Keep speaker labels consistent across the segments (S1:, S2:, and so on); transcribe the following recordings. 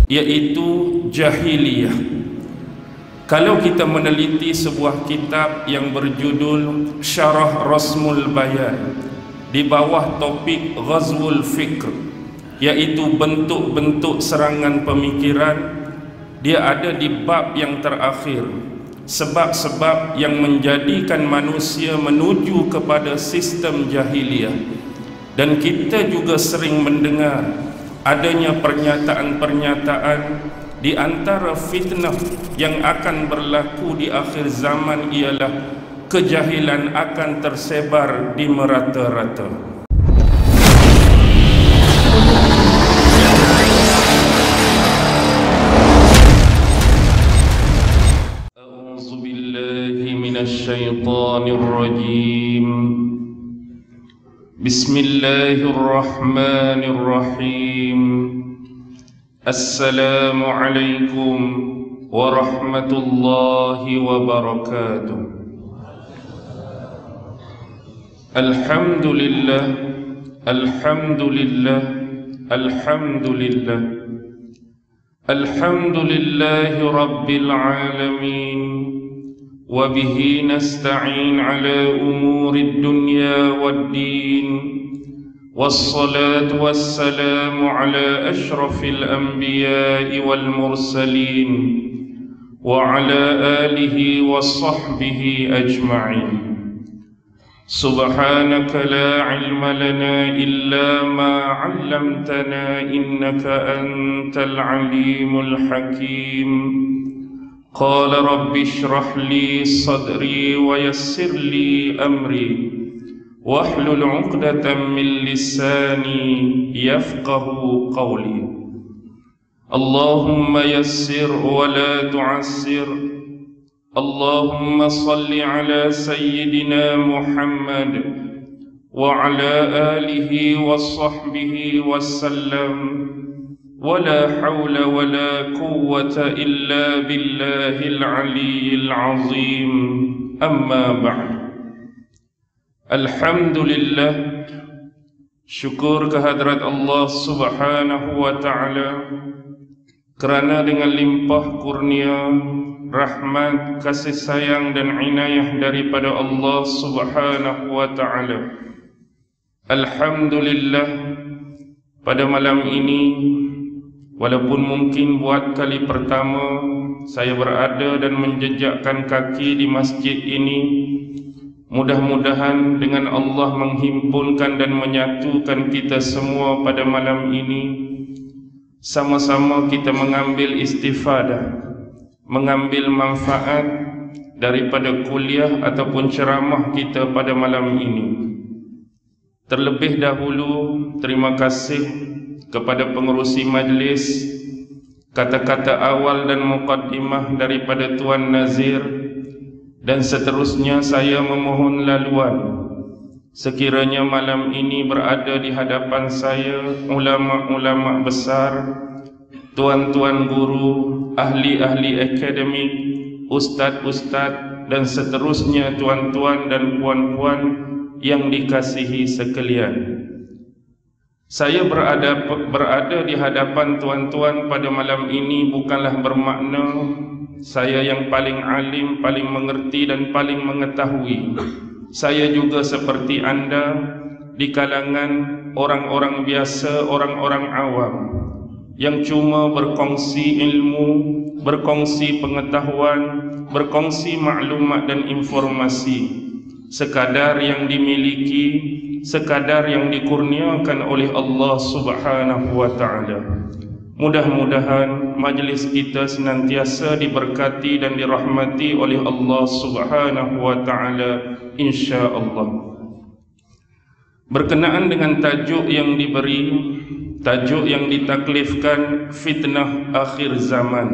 S1: yaitu jahiliyah. Kalau kita meneliti sebuah kitab yang berjudul Syarah Rasmul Bayan di bawah topik Ghazwul Fikr, yaitu bentuk-bentuk serangan pemikiran, dia ada di bab yang terakhir, sebab-sebab yang menjadikan manusia menuju kepada sistem jahiliyah. Dan kita juga sering mendengar adanya pernyataan-pernyataan di antara fitnah yang akan berlaku di akhir zaman ialah kejahilan akan tersebar di merata-rata. A'udzu billahi minasy syaithanir rajim. Bismillahirrahmanirrahim. Assalamualaikum warahmatullahi wabarakatuh. Alhamdulillah, alhamdulillah, alhamdulillah. Alhamdulillahi rabbil alamin. Wa bihi nasta'in ala umurid dunya waddin. والصلاة والسلام على أشرف الأنبياء والمرسلين وعلى آله وصحبه أجمعين. سبحانك لا علم لنا إلا ما علمتنا إنك أنت العليم الحكيم. قال رب اشرح لي صدري ويسر لي أمري واحلل عقدة من لساني يفقه قولي. اللهم يسر ولا تعسر. اللهم صل على سيدنا محمد وعلى آله وصحبه وسلم. ولا حول ولا قوة إلا بالله العلي العظيم. أما بعد. Alhamdulillah, syukur kehadrat Allah subhanahu wa ta'ala kerana dengan limpah kurnia, rahmat, kasih sayang dan inayah daripada Allah subhanahu wa ta'ala. Alhamdulillah, pada malam ini, walaupun mungkin buat kali pertama saya berada dan menjejakkan kaki di masjid ini, mudah-mudahan dengan Allah menghimpunkan dan menyatukan kita semua pada malam ini, sama-sama kita mengambil istifadah, mengambil manfaat daripada kuliah ataupun ceramah kita pada malam ini. Terlebih dahulu, terima kasih kepada pengerusi majlis, kata-kata awal dan muqaddimah daripada Tuan Nazir. Dan seterusnya saya memohon laluan, sekiranya malam ini berada di hadapan saya ulama-ulama besar, tuan-tuan guru, ahli-ahli akademik, ustaz-ustaz dan seterusnya, tuan-tuan dan puan-puan yang dikasihi sekalian. Saya berada di hadapan tuan-tuan pada malam ini bukanlah bermakna saya yang paling alim, paling mengerti dan paling mengetahui. Saya juga seperti anda di kalangan orang-orang biasa, orang-orang awam yang cuma berkongsi ilmu, berkongsi pengetahuan, berkongsi maklumat dan informasi sekadar yang dimiliki, sekadar yang dikurniakan oleh Allah subhanahu wa ta'ala. Mudah-mudahan majlis kita senantiasa diberkati dan dirahmati oleh Allah subhanahu wa ta'ala, insya-Allah. Berkenaan dengan tajuk yang diberi, tajuk yang ditaklifkan, fitnah akhir zaman.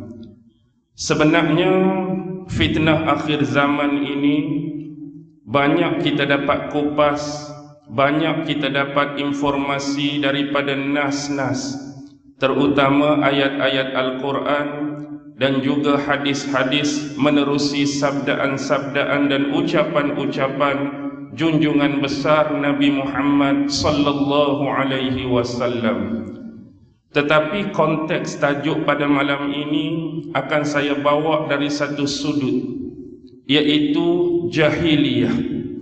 S1: Sebenarnya fitnah akhir zaman ini banyak kita dapat kupas, banyak kita dapat informasi daripada nas-nas, terutama ayat-ayat Al-Quran dan juga hadis-hadis menerusi sabdaan-sabdaan dan ucapan-ucapan junjungan besar Nabi Muhammad sallallahu alaihi wasallam. Tetapi konteks tajuk pada malam ini akan saya bawa dari satu sudut, iaitu jahiliyah.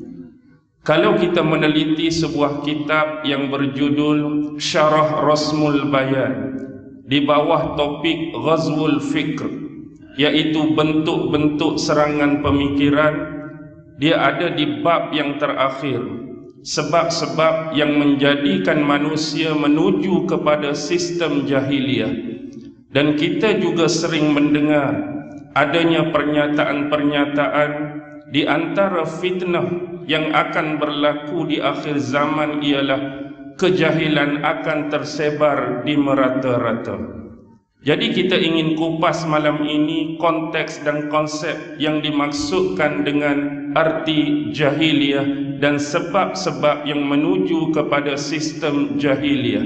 S1: Kalau kita meneliti sebuah kitab yang berjudul Syarah Rasmul Bayan, di bawah topik Ghazwul Fikr, iaitu bentuk-bentuk serangan pemikiran, dia ada di bab yang terakhir, sebab-sebab yang menjadikan manusia menuju kepada sistem jahiliyah. Dan kita juga sering mendengar adanya pernyataan-pernyataan di antara fitnah yang akan berlaku di akhir zaman ialah kejahilan akan tersebar di merata-rata. Jadi kita ingin kupas malam ini konteks dan konsep yang dimaksudkan dengan arti jahiliyah dan sebab-sebab yang menuju kepada sistem jahiliyah.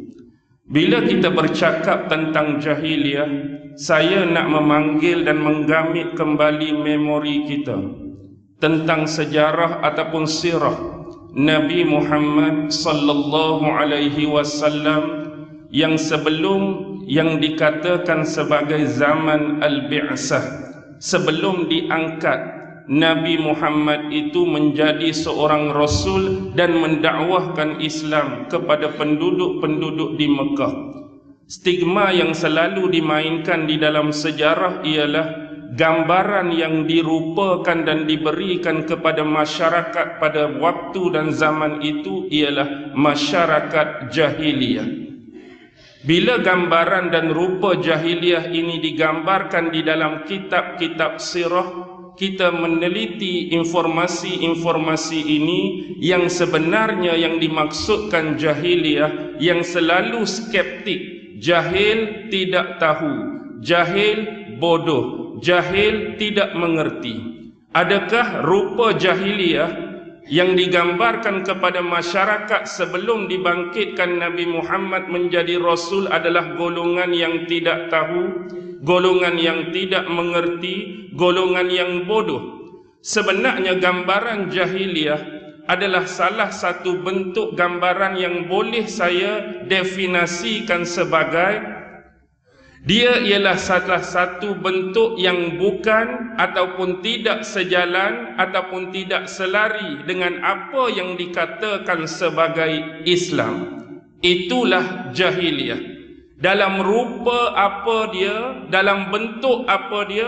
S1: Bila kita bercakap tentang jahiliyah, saya nak memanggil dan menggamit kembali memori kita tentang sejarah ataupun sirah Nabi Muhammad sallallahu alaihi wasallam yang sebelum yang dikatakan sebagai zaman al-bi'sah, sebelum diangkat Nabi Muhammad itu menjadi seorang rasul dan mendakwahkan Islam kepada penduduk-penduduk di Mekah. Stigma yang selalu dimainkan di dalam sejarah ialah gambaran yang dirupakan dan diberikan kepada masyarakat pada waktu dan zaman itu ialah masyarakat jahiliyah. Bila gambaran dan rupa jahiliyah ini digambarkan di dalam kitab-kitab sirah, kita meneliti informasi-informasi ini yang sebenarnya yang dimaksudkan jahiliyah yang selalu skeptik, jahil tidak tahu, jahil bodoh, jahil tidak mengerti. Adakah rupa jahiliyah yang digambarkan kepada masyarakat sebelum dibangkitkan Nabi Muhammad menjadi Rasul adalah golongan yang tidak tahu, golongan yang tidak mengerti, golongan yang bodoh? Sebenarnya gambaran jahiliyah adalah salah satu bentuk gambaran yang boleh saya definisikan sebagai dia ialah salah satu bentuk yang bukan ataupun tidak sejalan ataupun tidak selari dengan apa yang dikatakan sebagai Islam. Itulah jahiliyah. Dalam rupa apa dia, dalam bentuk apa dia,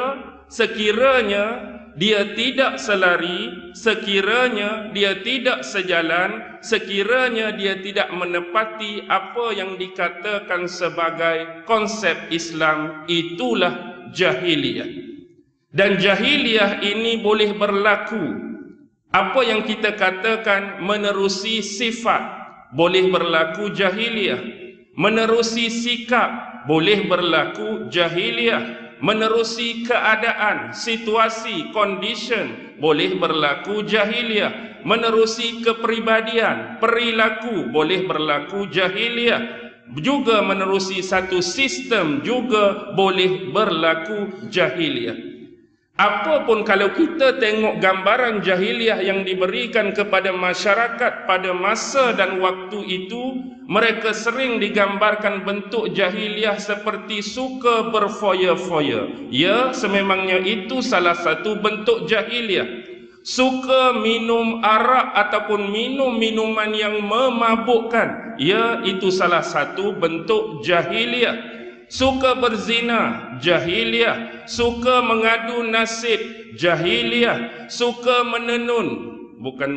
S1: sekiranya dia tidak selari, sekiranya dia tidak sejalan, sekiranya dia tidak menepati apa yang dikatakan sebagai konsep Islam, itulah jahiliyah. Dan jahiliyah ini boleh berlaku, apa yang kita katakan menerusi sifat, boleh berlaku jahiliyah. Menerusi sikap, boleh berlaku jahiliyah. Menerusi keadaan, situasi, condition, boleh berlaku jahiliyah. Menerusi kepribadian, perilaku, boleh berlaku jahiliyah. Juga menerusi satu sistem juga boleh berlaku jahiliyah. Apapun kalau kita tengok gambaran jahiliyah yang diberikan kepada masyarakat pada masa dan waktu itu, mereka sering digambarkan bentuk jahiliyah seperti suka berfoya-foya. Ya, sememangnya itu salah satu bentuk jahiliyah. Suka minum arak ataupun minum minuman yang memabukkan. Ya, itu salah satu bentuk jahiliyah. Suka berzina, jahiliyah. Suka mengadu nasib, jahiliyah. Suka menenun, bukan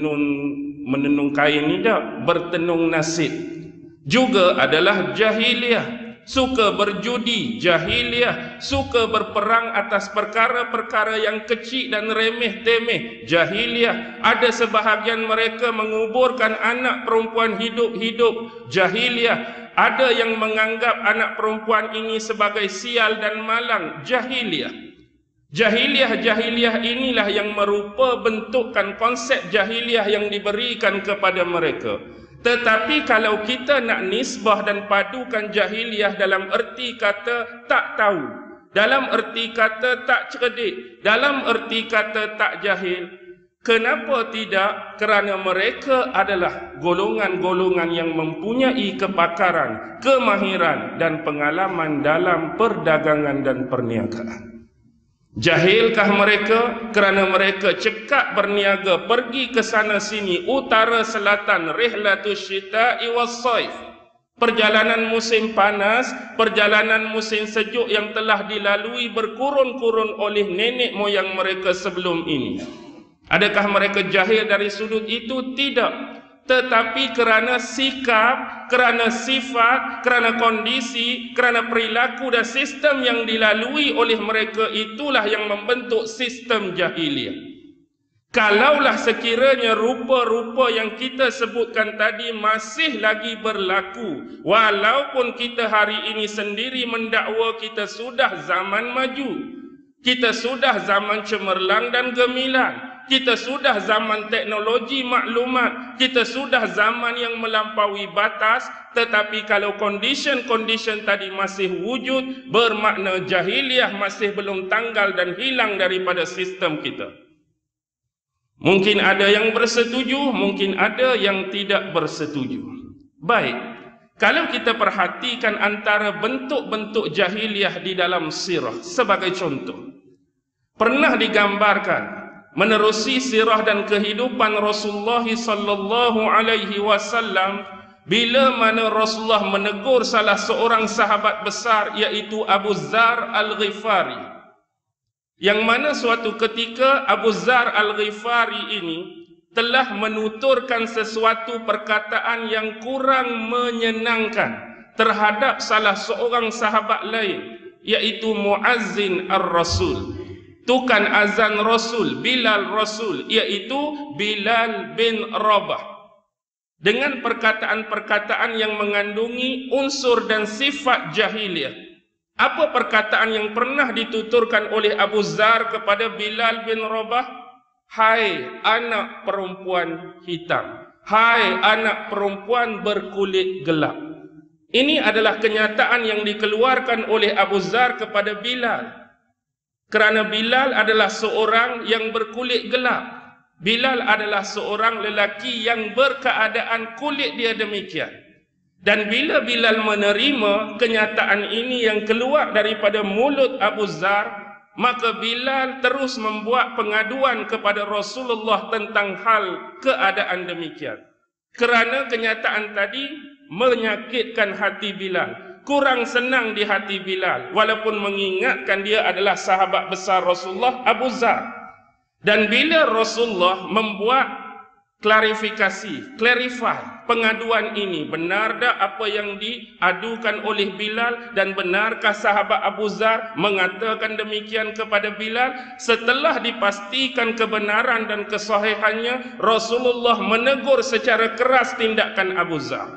S1: menenun kain ni tak, bertenung nasib, juga adalah jahiliyah. Suka berjudi, jahiliyah. Suka berperang atas perkara-perkara yang kecil dan remeh-temeh, jahiliyah. Ada sebahagian mereka menguburkan anak perempuan hidup-hidup, jahiliyah. Ada yang menganggap anak perempuan ini sebagai sial dan malang, jahiliyah. Jahiliyah inilah yang merupa bentukan konsep jahiliyah yang diberikan kepada mereka. Tetapi kalau kita nak nisbah dan padukan jahiliyah dalam erti kata tak tahu, dalam erti kata tak cerdik, dalam erti kata tak jahil, Kenapa tidak? Kerana mereka adalah golongan-golongan yang mempunyai kepakaran, kemahiran dan pengalaman dalam perdagangan dan perniagaan. Jahilkah mereka? Kerana mereka cekak berniaga, pergi ke sana sini, utara selatan, rihlatus syita'i was-saif. Perjalanan musim panas, perjalanan musim sejuk yang telah dilalui berkurun-kurun oleh nenek moyang mereka sebelum ini. Adakah mereka jahil dari sudut itu? Tidak. Tetapi kerana sikap, kerana sifat, kerana kondisi, kerana perilaku dan sistem yang dilalui oleh mereka, itulah yang membentuk sistem jahiliah. Kalaulah sekiranya rupa-rupa yang kita sebutkan tadi masih lagi berlaku, walaupun kita hari ini sendiri mendakwa kita sudah zaman maju, kita sudah zaman cemerlang dan gemilang, kita sudah zaman teknologi maklumat, kita sudah zaman yang melampaui batas, tetapi kalau condition-condition tadi masih wujud, bermakna jahiliah masih belum tanggal dan hilang daripada sistem kita. Mungkin ada yang bersetuju, mungkin ada yang tidak bersetuju. Baik, kalau kita perhatikan antara bentuk-bentuk jahiliah di dalam sirah, sebagai contoh, pernah digambarkan menerusi sirah dan kehidupan Rasulullah sallallahu alaihi wasallam bila mana Rasulullah menegur salah seorang sahabat besar, iaitu Abu Dzar Al-Ghifari, yang mana suatu ketika Abu Dzar Al-Ghifari ini telah menuturkan sesuatu perkataan yang kurang menyenangkan terhadap salah seorang sahabat lain, iaitu Muazzin Ar-Rasul, tukan azan Rasul, Bilal Rasul, iaitu Bilal bin Rabah, dengan perkataan-perkataan yang mengandungi unsur dan sifat jahiliyah. Apa perkataan yang pernah dituturkan oleh Abu Dzar kepada Bilal bin Rabah? Hai anak perempuan hitam, hai anak perempuan berkulit gelap. Ini adalah kenyataan yang dikeluarkan oleh Abu Dzar kepada Bilal, kerana Bilal adalah seorang yang berkulit gelap. Bilal adalah seorang lelaki yang berkeadaan kulit dia demikian. Dan bila Bilal menerima kenyataan ini yang keluar daripada mulut Abu Dzar, maka Bilal terus membuat pengaduan kepada Rasulullah tentang hal keadaan demikian. Kerana kenyataan tadi menyakitkan hati Bilal, kurang senang di hati Bilal, walaupun mengingatkan dia adalah sahabat besar Rasulullah, Abu Dzar. Dan bila Rasulullah membuat klarifikasi, clarify pengaduan ini, benar tak apa yang diadukan oleh Bilal, dan benarkah sahabat Abu Dzar mengatakan demikian kepada Bilal? Setelah dipastikan kebenaran dan kesahihannya, Rasulullah menegur secara keras tindakan Abu Dzar.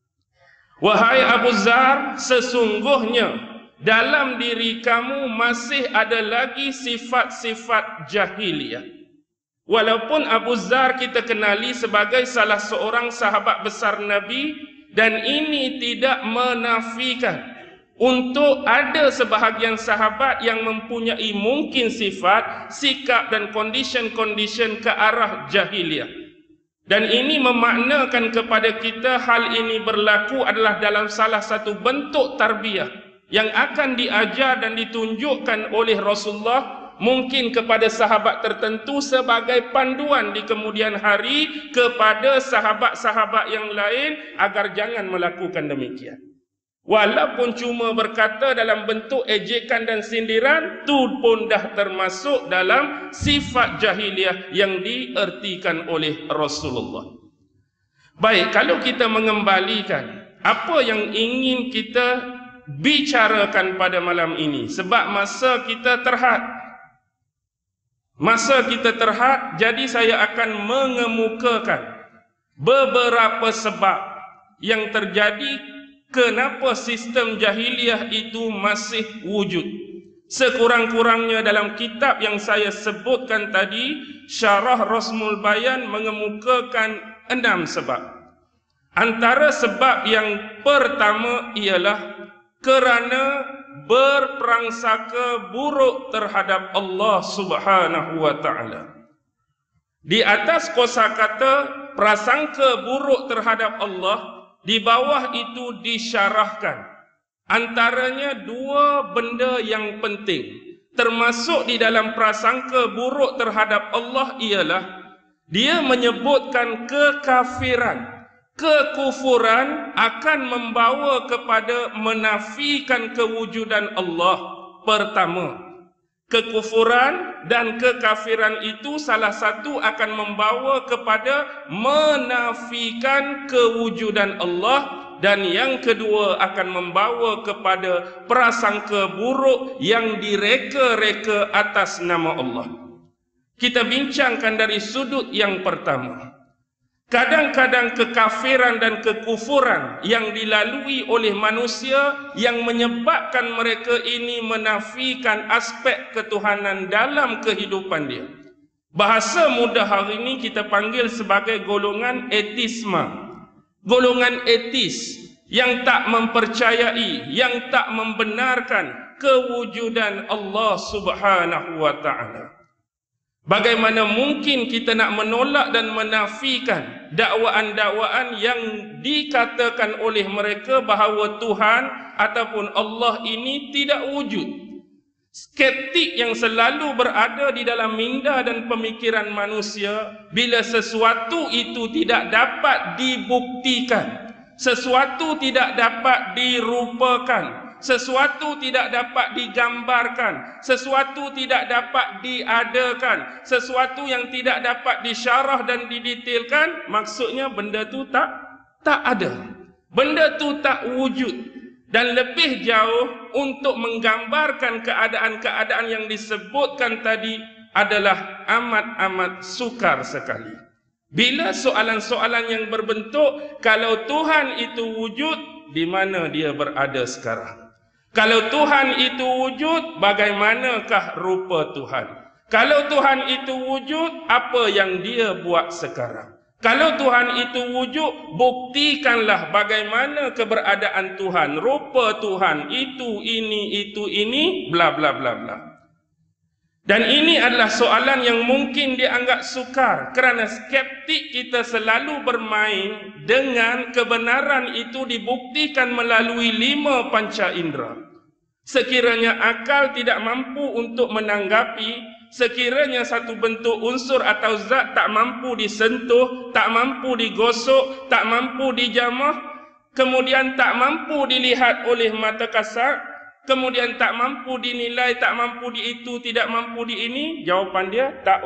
S1: Wahai Abu Dzar, sesungguhnya dalam diri kamu masih ada lagi sifat-sifat jahiliyah. Walaupun Abu Dzar kita kenali sebagai salah seorang sahabat besar Nabi, dan ini tidak menafikan untuk ada sebahagian sahabat yang mempunyai mungkin sifat, sikap dan condition-condition ke arah jahiliyah. Dan ini memaknakan kepada kita hal ini berlaku adalah dalam salah satu bentuk tarbiyah yang akan diajar dan ditunjukkan oleh Rasulullah, mungkin kepada sahabat tertentu sebagai panduan di kemudian hari kepada sahabat-sahabat yang lain agar jangan melakukan demikian. Walaupun cuma berkata dalam bentuk ejekan dan sindiran, itu pun dah termasuk dalam sifat jahiliyah yang diertikan oleh Rasulullah. Baik, kalau kita mengembalikan apa yang ingin kita bicarakan pada malam ini, sebab masa kita terhad, jadi saya akan mengemukakan beberapa sebab yang terjadi kenapa sistem jahiliyah itu masih wujud. Sekurang-kurangnya dalam kitab yang saya sebutkan tadi, Syarah Rasmul Bayan, mengemukakan 6 sebab. Antara sebab yang pertama ialah kerana berprangsaka buruk terhadap Allah Subhanahu wa ta'ala. Di atas kosakata prasangka buruk terhadap Allah, di bawah itu disyarahkan antaranya dua benda yang penting. Termasuk di dalam prasangka buruk terhadap Allah ialah dia menyebutkan kekafiran. Kekufuran akan membawa kepada menafikan kewujudan Allah. Pertama, kekufuran dan kekafiran itu salah satu akan membawa kepada menafikan kewujudan Allah. Dan yang kedua akan membawa kepada prasangka buruk yang direka-reka atas nama Allah. Kita bincangkan dari sudut yang pertama. Kadang-kadang kekafiran dan kekufuran yang dilalui oleh manusia yang menyebabkan mereka ini menafikan aspek ketuhanan dalam kehidupan dia. Bahasa mudah hari ini kita panggil sebagai golongan etisme. Golongan etis yang tak mempercayai, yang tak membenarkan kewujudan Allah Subhanahu wa ta'ala. Bagaimana mungkin kita nak menolak dan menafikan dakwaan-dakwaan yang dikatakan oleh mereka bahawa Tuhan ataupun Allah ini tidak wujud. Skeptik yang selalu berada di dalam minda dan pemikiran manusia, bila sesuatu itu tidak dapat dibuktikan, sesuatu tidak dapat dirupakan, sesuatu tidak dapat digambarkan, sesuatu tidak dapat diadakan, sesuatu yang tidak dapat disyarah dan didetailkan, maksudnya benda tu tak ada. Benda tu tak wujud. Dan lebih jauh untuk menggambarkan keadaan-keadaan yang disebutkan tadi adalah amat-amat sukar sekali. Bila soalan-soalan yang berbentuk, kalau Tuhan itu wujud, di mana dia berada sekarang? Kalau Tuhan itu wujud, bagaimanakah rupa Tuhan? Kalau Tuhan itu wujud, apa yang dia buat sekarang? Kalau Tuhan itu wujud, buktikanlah bagaimana keberadaan Tuhan, rupa Tuhan, itu, ini, bla bla bla bla. Dan ini adalah soalan yang mungkin dianggap sukar kerana skeptik kita selalu bermain dengan kebenaran itu dibuktikan melalui 5 panca indera. Sekiranya akal tidak mampu untuk menanggapi, sekiranya satu bentuk unsur atau zat tak mampu disentuh, tak mampu digosok, tak mampu dijamah, kemudian tak mampu dilihat oleh mata kasar, kemudian tak mampu dinilai, tak mampu di itu, tidak mampu di ini, jawapan dia tak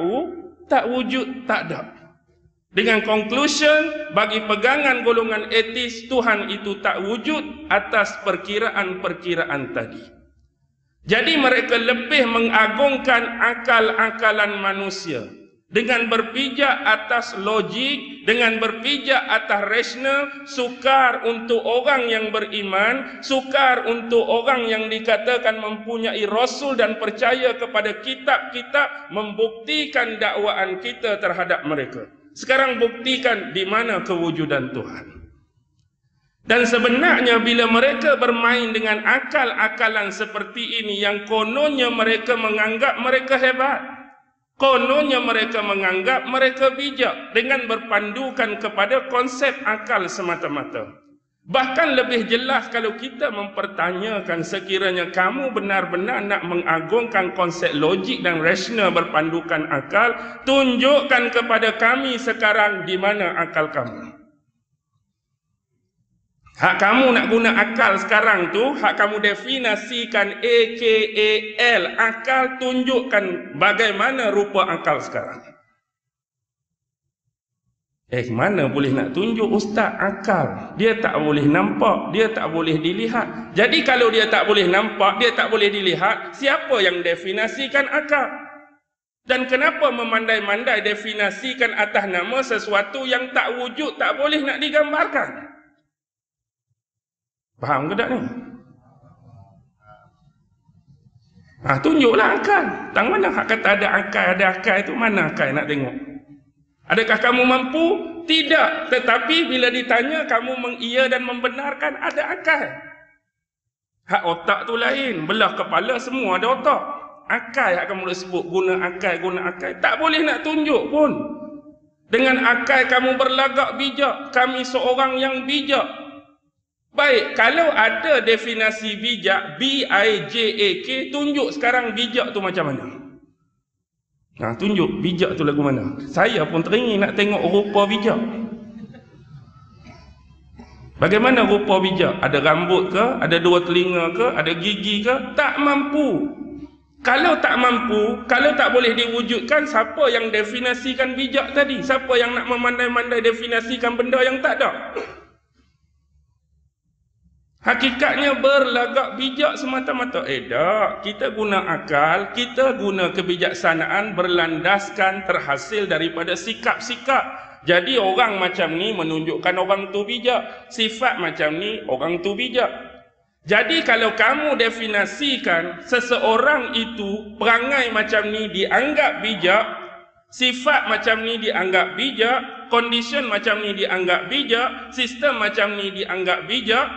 S1: wujud, tak ada. Dengan conclusion, bagi pegangan golongan etis, Tuhan itu tak wujud atas perkiraan-perkiraan tadi. Jadi mereka lebih mengagungkan akal-akalan manusia dengan berpijak atas logik, dengan berpijak atas rasional, sukar untuk orang yang beriman, sukar untuk orang yang dikatakan mempunyai rasul dan percaya kepada kitab-kitab membuktikan dakwaan kita terhadap mereka. Sekarang buktikan di mana kewujudan Tuhan. Dan sebenarnya bila mereka bermain dengan akal-akalan seperti ini yang kononnya mereka menganggap mereka hebat, kononnya mereka menganggap mereka bijak dengan berpandukan kepada konsep akal semata-mata. Bahkan lebih jelas kalau kita mempertanyakan sekiranya kamu benar-benar nak mengagungkan konsep logik dan rasional berpandukan akal, tunjukkan kepada kami sekarang di mana akal kamu. Hak kamu nak guna akal sekarang tu, hak kamu definasikan AKAL, akal, tunjukkan bagaimana rupa akal sekarang. Mana boleh nak tunjuk ustaz akal? Dia tak boleh nampak, dia tak boleh dilihat. Jadi kalau dia tak boleh nampak, dia tak boleh dilihat, siapa yang definasikan akal? Dan kenapa memandai-mandai definasikan atas nama sesuatu yang tak wujud, tak boleh nak digambarkan? Faham ke tak ni? Tunjuklah akal. Tang mana hak kata ada akal itu, mana akal nak tengok? Adakah kamu mampu? Tidak. Tetapi bila ditanya kamu mengiya dan membenarkan ada akal. Hak otak tu lain. Belah kepala semua ada otak. Akal yang kamu boleh sebut guna akal. Tak boleh nak tunjuk pun. Dengan akal kamu berlagak bijak. Kami seorang yang bijak. Baik, kalau ada definisi bijak, B-I-J-A-K, tunjuk sekarang bijak tu macam mana? Tunjuk bijak tu lagu mana? Saya pun teringin nak tengok rupa bijak. Bagaimana rupa bijak? Ada rambut ke? Ada dua telinga ke? Ada gigi ke? Tak mampu. Kalau tak mampu, kalau tak boleh diwujudkan, siapa yang definisikan bijak tadi? Siapa yang nak memandai-mandai definisikan benda yang tak ada? Hakikatnya berlagak bijak semata-mata. Tak. Kita guna akal, kita guna kebijaksanaan berlandaskan terhasil daripada sikap-sikap. Jadi orang macam ni menunjukkan orang tu bijak. Sifat macam ni, orang tu bijak. Jadi kalau kamu definisikan seseorang itu perangai macam ni dianggap bijak, sifat macam ni dianggap bijak, condition macam ni dianggap bijak, sistem macam ni dianggap bijak,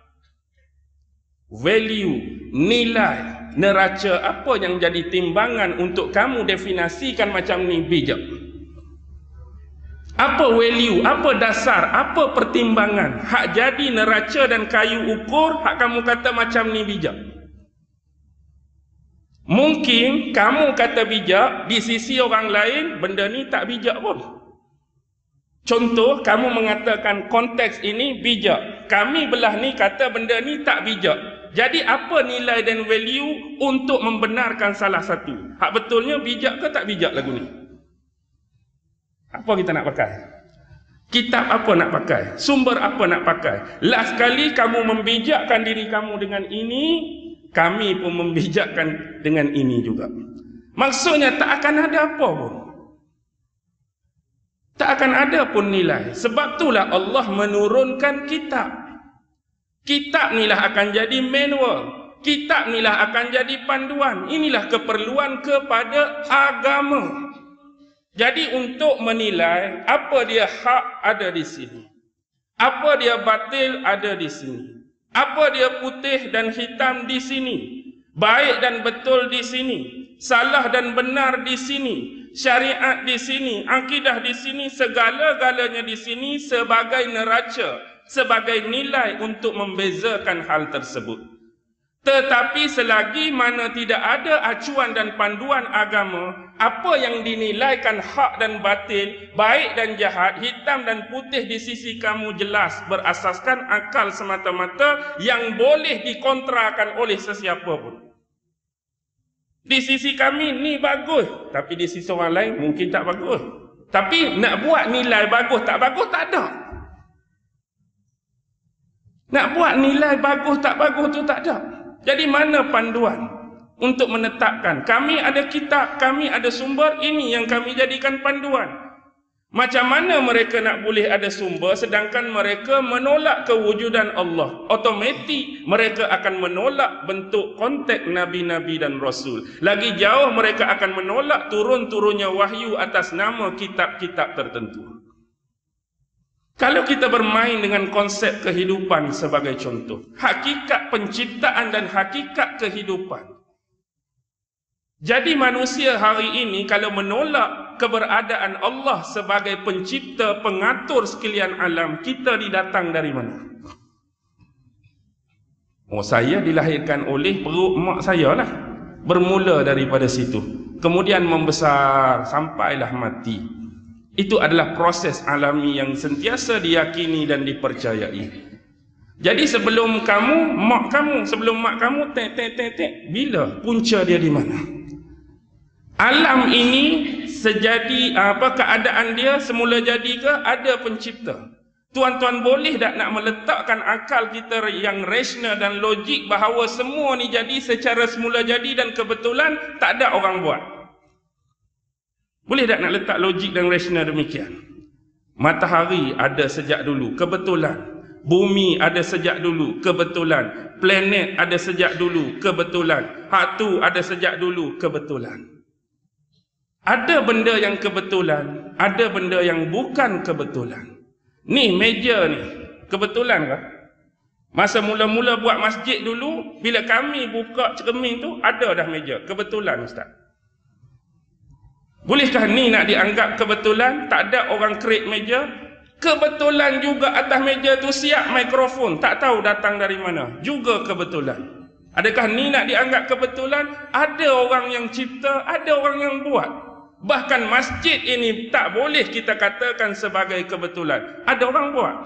S1: value, nilai, neraca apa yang jadi timbangan untuk kamu definisikan macam ni bijak? Apa value, apa dasar, apa pertimbangan? Hak jadi neraca dan kayu ukur, hak kamu kata macam ni bijak. Mungkin kamu kata bijak, di sisi orang lain, benda ni tak bijak pun. Contoh, kamu mengatakan konteks ini bijak. Kami belah ni kata benda ni tak bijak. Jadi apa nilai dan value untuk membenarkan salah satu? Hak betulnya bijak ke tak bijak lagu ni? Apa kita nak pakai? Kitab apa nak pakai? Sumber apa nak pakai? Last kali kamu membijakkan diri kamu dengan ini, kami pun membijakkan dengan ini juga. Maksudnya tak akan ada apa pun. Tak akan ada pun nilai. Sebab itulah Allah menurunkan kitab. Kitab inilah akan jadi manual. Kitab inilah akan jadi panduan. Inilah keperluan kepada agama. Jadi untuk menilai apa dia hak ada di sini. Apa dia batil ada di sini. Apa dia putih dan hitam di sini. Baik dan betul di sini. Salah dan benar di sini. Syariat di sini. Akidah di sini. Segala-galanya di sini sebagai neraca. Sebagai nilai untuk membezakan hal tersebut. Tetapi selagi mana tidak ada acuan dan panduan agama, apa yang dinilaikan hak dan batil, baik dan jahat, hitam dan putih di sisi kamu jelas berasaskan akal semata-mata yang boleh dikontrakan oleh sesiapa pun. Di sisi kami ni bagus, tapi di sisi orang lain mungkin tak bagus. Tapi nak buat nilai bagus tak ada. Nak buat nilai bagus tak bagus tu tak ada. Jadi mana panduan untuk menetapkan? Kami ada kitab, kami ada sumber, ini yang kami jadikan panduan. Macam mana mereka nak boleh ada sumber sedangkan mereka menolak kewujudan Allah? Otomatik mereka akan menolak bentuk kontak Nabi-Nabi dan Rasul. Lagi jauh mereka akan menolak turun-turunnya wahyu atas nama kitab-kitab tertentu. Kalau kita bermain dengan konsep kehidupan sebagai contoh, hakikat penciptaan dan hakikat kehidupan. Jadi manusia hari ini kalau menolak keberadaan Allah sebagai pencipta, pengatur sekalian alam, kita didatang dari mana? Saya dilahirkan oleh perut mak saya lah. Bermula daripada situ. Kemudian membesar sampailah mati. Itu adalah proses alami yang sentiasa diyakini dan dipercayai. Jadi sebelum mak kamu tek, bila punca dia di mana? Alam ini sejadi keadaan dia semula jadi ke ada pencipta? Tuan-tuan boleh tak nak meletakkan akal kita yang rasional dan logik bahawa semua ni jadi secara semula jadi dan kebetulan tak ada orang buat? Boleh tak nak letak logik dan rasional demikian? Matahari ada sejak dulu, kebetulan. Bumi ada sejak dulu, kebetulan. Planet ada sejak dulu, kebetulan. Hak tu ada sejak dulu, kebetulan. Ada benda yang kebetulan, ada benda yang bukan kebetulan. Ni meja ni, kebetulan ke? Masa mula-mula buat masjid dulu, bila kami buka cermin tu, ada dah meja. Kebetulan Ustaz. Bolehkah ni nak dianggap kebetulan? Tak ada orang create meja. Kebetulan juga atas meja tu siap mikrofon. Tak tahu datang dari mana. Juga kebetulan. Adakah ni nak dianggap kebetulan? Ada orang yang cipta, ada orang yang buat. Bahkan masjid ini tak boleh kita katakan sebagai kebetulan. Ada orang buat.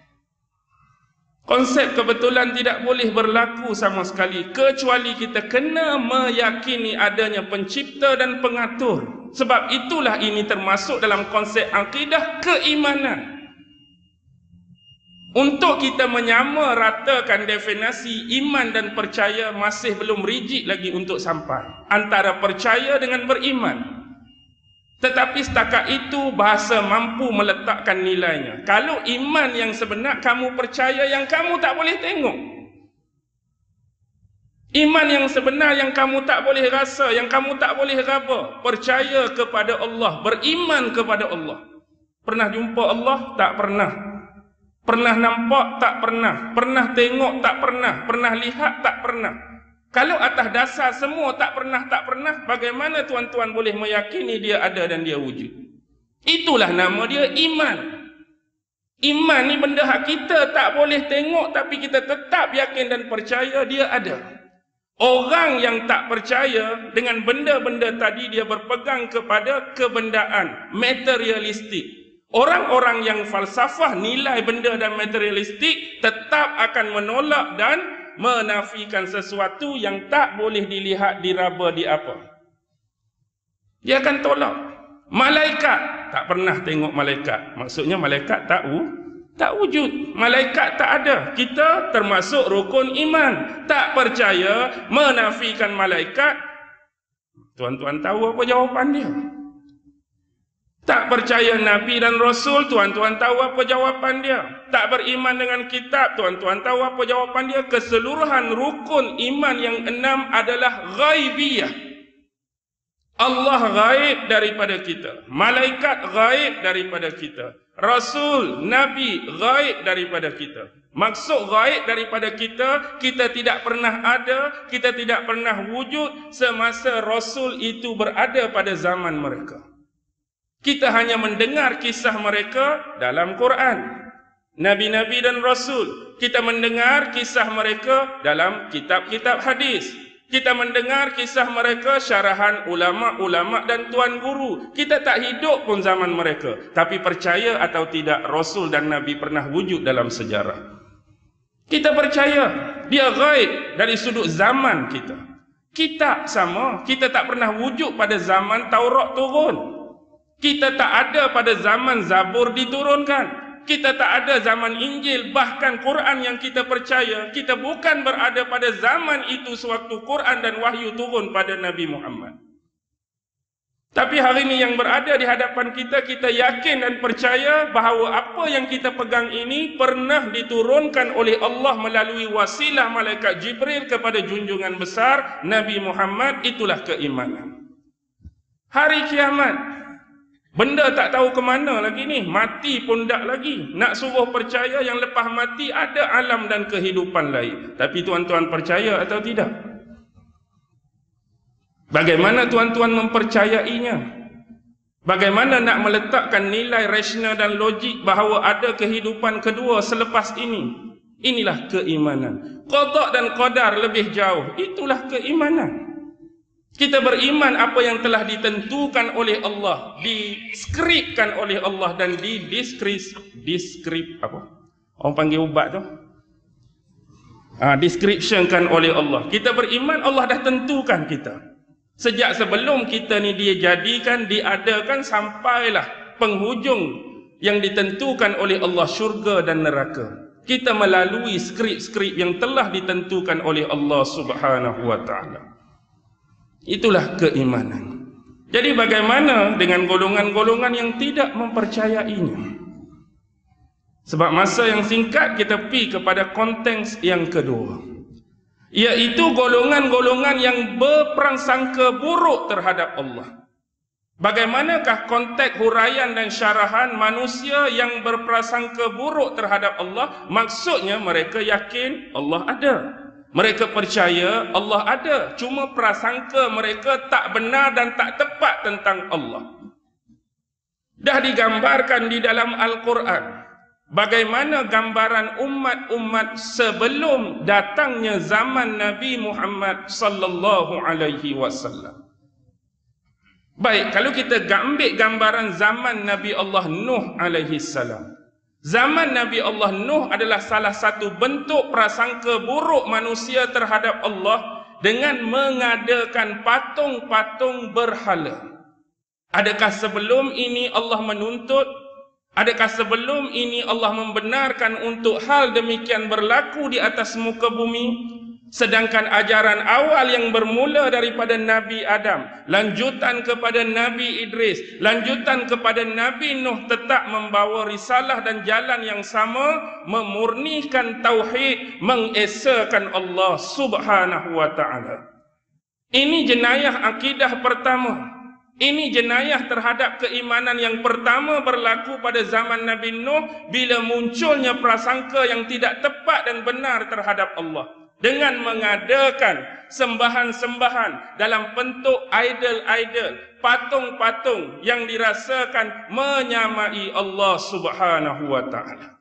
S1: Konsep kebetulan tidak boleh berlaku sama sekali, kecuali kita kena meyakini adanya pencipta dan pengatur. Sebab itulah ini termasuk dalam konsep akidah keimanan. Untuk kita menyamaratakan definisi iman dan percaya masih belum rigid lagi untuk sampai antara percaya dengan beriman. Tetapi setakat itu bahasa mampu meletakkan nilainya. Kalau iman yang sebenar, kamu percaya yang kamu tak boleh tengok. Iman yang sebenar yang kamu tak boleh rasa, yang kamu tak boleh raba. Percaya kepada Allah, beriman kepada Allah. Pernah jumpa Allah? Tak pernah. Pernah nampak? Tak pernah. Pernah tengok? Tak pernah. Pernah lihat? Tak pernah. Kalau atas dasar semua tak pernah, bagaimana tuan-tuan boleh meyakini dia ada dan dia wujud? Itulah nama dia iman. Iman ni benda hak kita tak boleh tengok, tapi kita tetap yakin dan percaya dia ada. Orang yang tak percaya dengan benda-benda tadi, dia berpegang kepada kebendaan, materialistik. Orang-orang yang falsafah nilai benda dan materialistik tetap akan menolak dan menafikan sesuatu yang tak boleh dilihat, diraba, diapa. Dia akan tolak. Malaikat, tak pernah tengok malaikat. Maksudnya malaikat tak wujud. Malaikat tak ada. Kita termasuk rukun iman. Tak percaya, menafikan malaikat. Tuan-tuan tahu apa jawapan dia? Tak percaya Nabi dan Rasul, tuan-tuan tahu apa jawapan dia. Tak beriman dengan kitab, tuan-tuan tahu apa jawapan dia. Keseluruhan rukun iman yang 6 adalah ghaibiyah. Allah gaib daripada kita. Malaikat gaib daripada kita. Rasul, Nabi gaib daripada kita. Maksud gaib daripada kita, kita tidak pernah ada, kita tidak pernah wujud semasa Rasul itu berada pada zaman mereka. Kita hanya mendengar kisah mereka dalam Quran. Nabi-Nabi dan Rasul. Kita mendengar kisah mereka dalam kitab-kitab hadis. Kita mendengar kisah mereka syarahan ulama-ulama dan tuan guru. Kita tak hidup pun zaman mereka. Tapi percaya atau tidak, Rasul dan Nabi pernah wujud dalam sejarah. Kita percaya dia gaib dari sudut zaman kita. Kitab sama, kita tak pernah wujud pada zaman Taurat turun. Kita tak ada pada zaman Zabur diturunkan. Kita tak ada zaman Injil. Bahkan Quran yang kita percaya, kita bukan berada pada zaman itu sewaktu Quran dan wahyu turun pada Nabi Muhammad. Tapi hari ini yang berada di hadapan kita, kita yakin dan percaya bahawa apa yang kita pegang ini pernah diturunkan oleh Allah melalui wasilah malaikat Jibril kepada junjungan besar Nabi Muhammad. Itulah keimanan. Hari kiamat, benda tak tahu ke mana lagi ni. Mati pun tak lagi. Nak suruh percaya yang lepas mati ada alam dan kehidupan lain. Tapi tuan-tuan percaya atau tidak? Bagaimana tuan-tuan mempercayainya? Bagaimana nak meletakkan nilai rasional dan logik bahawa ada kehidupan kedua selepas ini? Inilah keimanan. Qada dan qadar lebih jauh. Itulah keimanan. Kita beriman apa yang telah ditentukan oleh Allah, diskripkan oleh Allah dan apa? Orang panggil ubat tu? Descriptionkan oleh Allah. Kita beriman Allah dah tentukan kita. Sejak sebelum kita ni dia jadikan, diadakan, sampailah penghujung yang ditentukan oleh Allah, syurga dan neraka. Kita melalui skrip-skrip yang telah ditentukan oleh Allah Subhanahu wa taala. Itulah keimanan. Jadi bagaimana dengan golongan-golongan yang tidak mempercayainya? Sebab masa yang singkat kita pergi kepada konteks yang kedua, iaitu golongan-golongan yang berprasangka buruk terhadap Allah. Bagaimanakah konteks huraian dan syarahan manusia yang berprasangka buruk terhadap Allah? Maksudnya mereka yakin Allah ada. Mereka percaya Allah ada, cuma prasangka mereka tak benar dan tak tepat tentang Allah. Dah digambarkan di dalam Al-Quran bagaimana gambaran umat-umat sebelum datangnya zaman Nabi Muhammad sallallahu alaihi wasallam. Baik, kalau kita ambil gambaran zaman Nabi Allah Nuh alaihi salam. Zaman Nabi Allah Nuh adalah salah satu bentuk prasangka buruk manusia terhadap Allah dengan mengadakan patung-patung berhala. Adakah sebelum ini Allah menuntut? Adakah sebelum ini Allah membenarkan untuk hal demikian berlaku di atas muka bumi? Sedangkan ajaran awal yang bermula daripada Nabi Adam, lanjutan kepada Nabi Idris, lanjutan kepada Nabi Nuh tetap membawa risalah dan jalan yang sama, memurnikan tauhid, mengesakan Allah Subhanahu wa taala. Ini jenayah akidah pertama. Ini jenayah terhadap keimanan yang pertama berlaku pada zaman Nabi Nuh bila munculnya prasangka yang tidak tepat dan benar terhadap Allah. Dengan mengadakan sembahan-sembahan dalam bentuk idol-idol, patung-patung yang dirasakan menyamai Allah Subhanahu wa taala.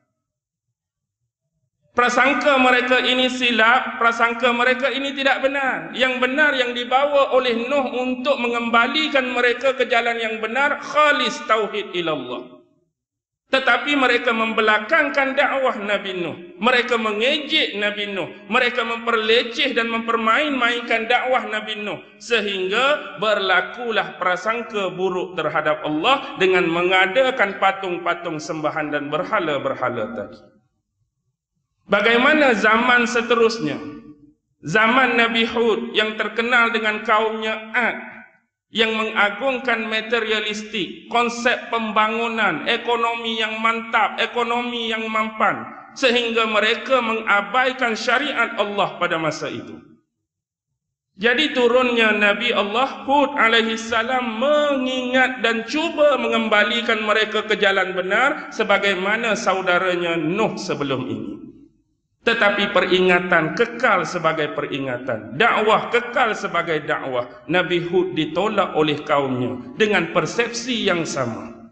S1: Prasangka mereka ini silap, prasangka mereka ini tidak benar. Yang benar yang dibawa oleh Nuh untuk mengembalikan mereka ke jalan yang benar, khalis tauhid ilallah. Tetapi mereka membelakangkan dakwah Nabi Nuh. Mereka mengejek Nabi Nuh. Mereka memperleceh dan mempermain-mainkan dakwah Nabi Nuh. Sehingga berlakulah prasangka buruk terhadap Allah dengan mengadakan patung-patung sembahan dan berhala-berhala tadi. Bagaimana zaman seterusnya? Zaman Nabi Hud yang terkenal dengan kaumnya Ad, yang mengagungkan materialistik, konsep pembangunan, ekonomi yang mantap, ekonomi yang mampan, sehingga mereka mengabaikan syariat Allah pada masa itu. Jadi turunnya Nabi Allah Hud alaihi salam mengingat dan cuba mengembalikan mereka ke jalan benar sebagaimana saudaranya Nuh sebelum ini. Tetapi peringatan kekal sebagai peringatan, dakwah kekal sebagai dakwah. Nabi Hud ditolak oleh kaumnya dengan persepsi yang sama.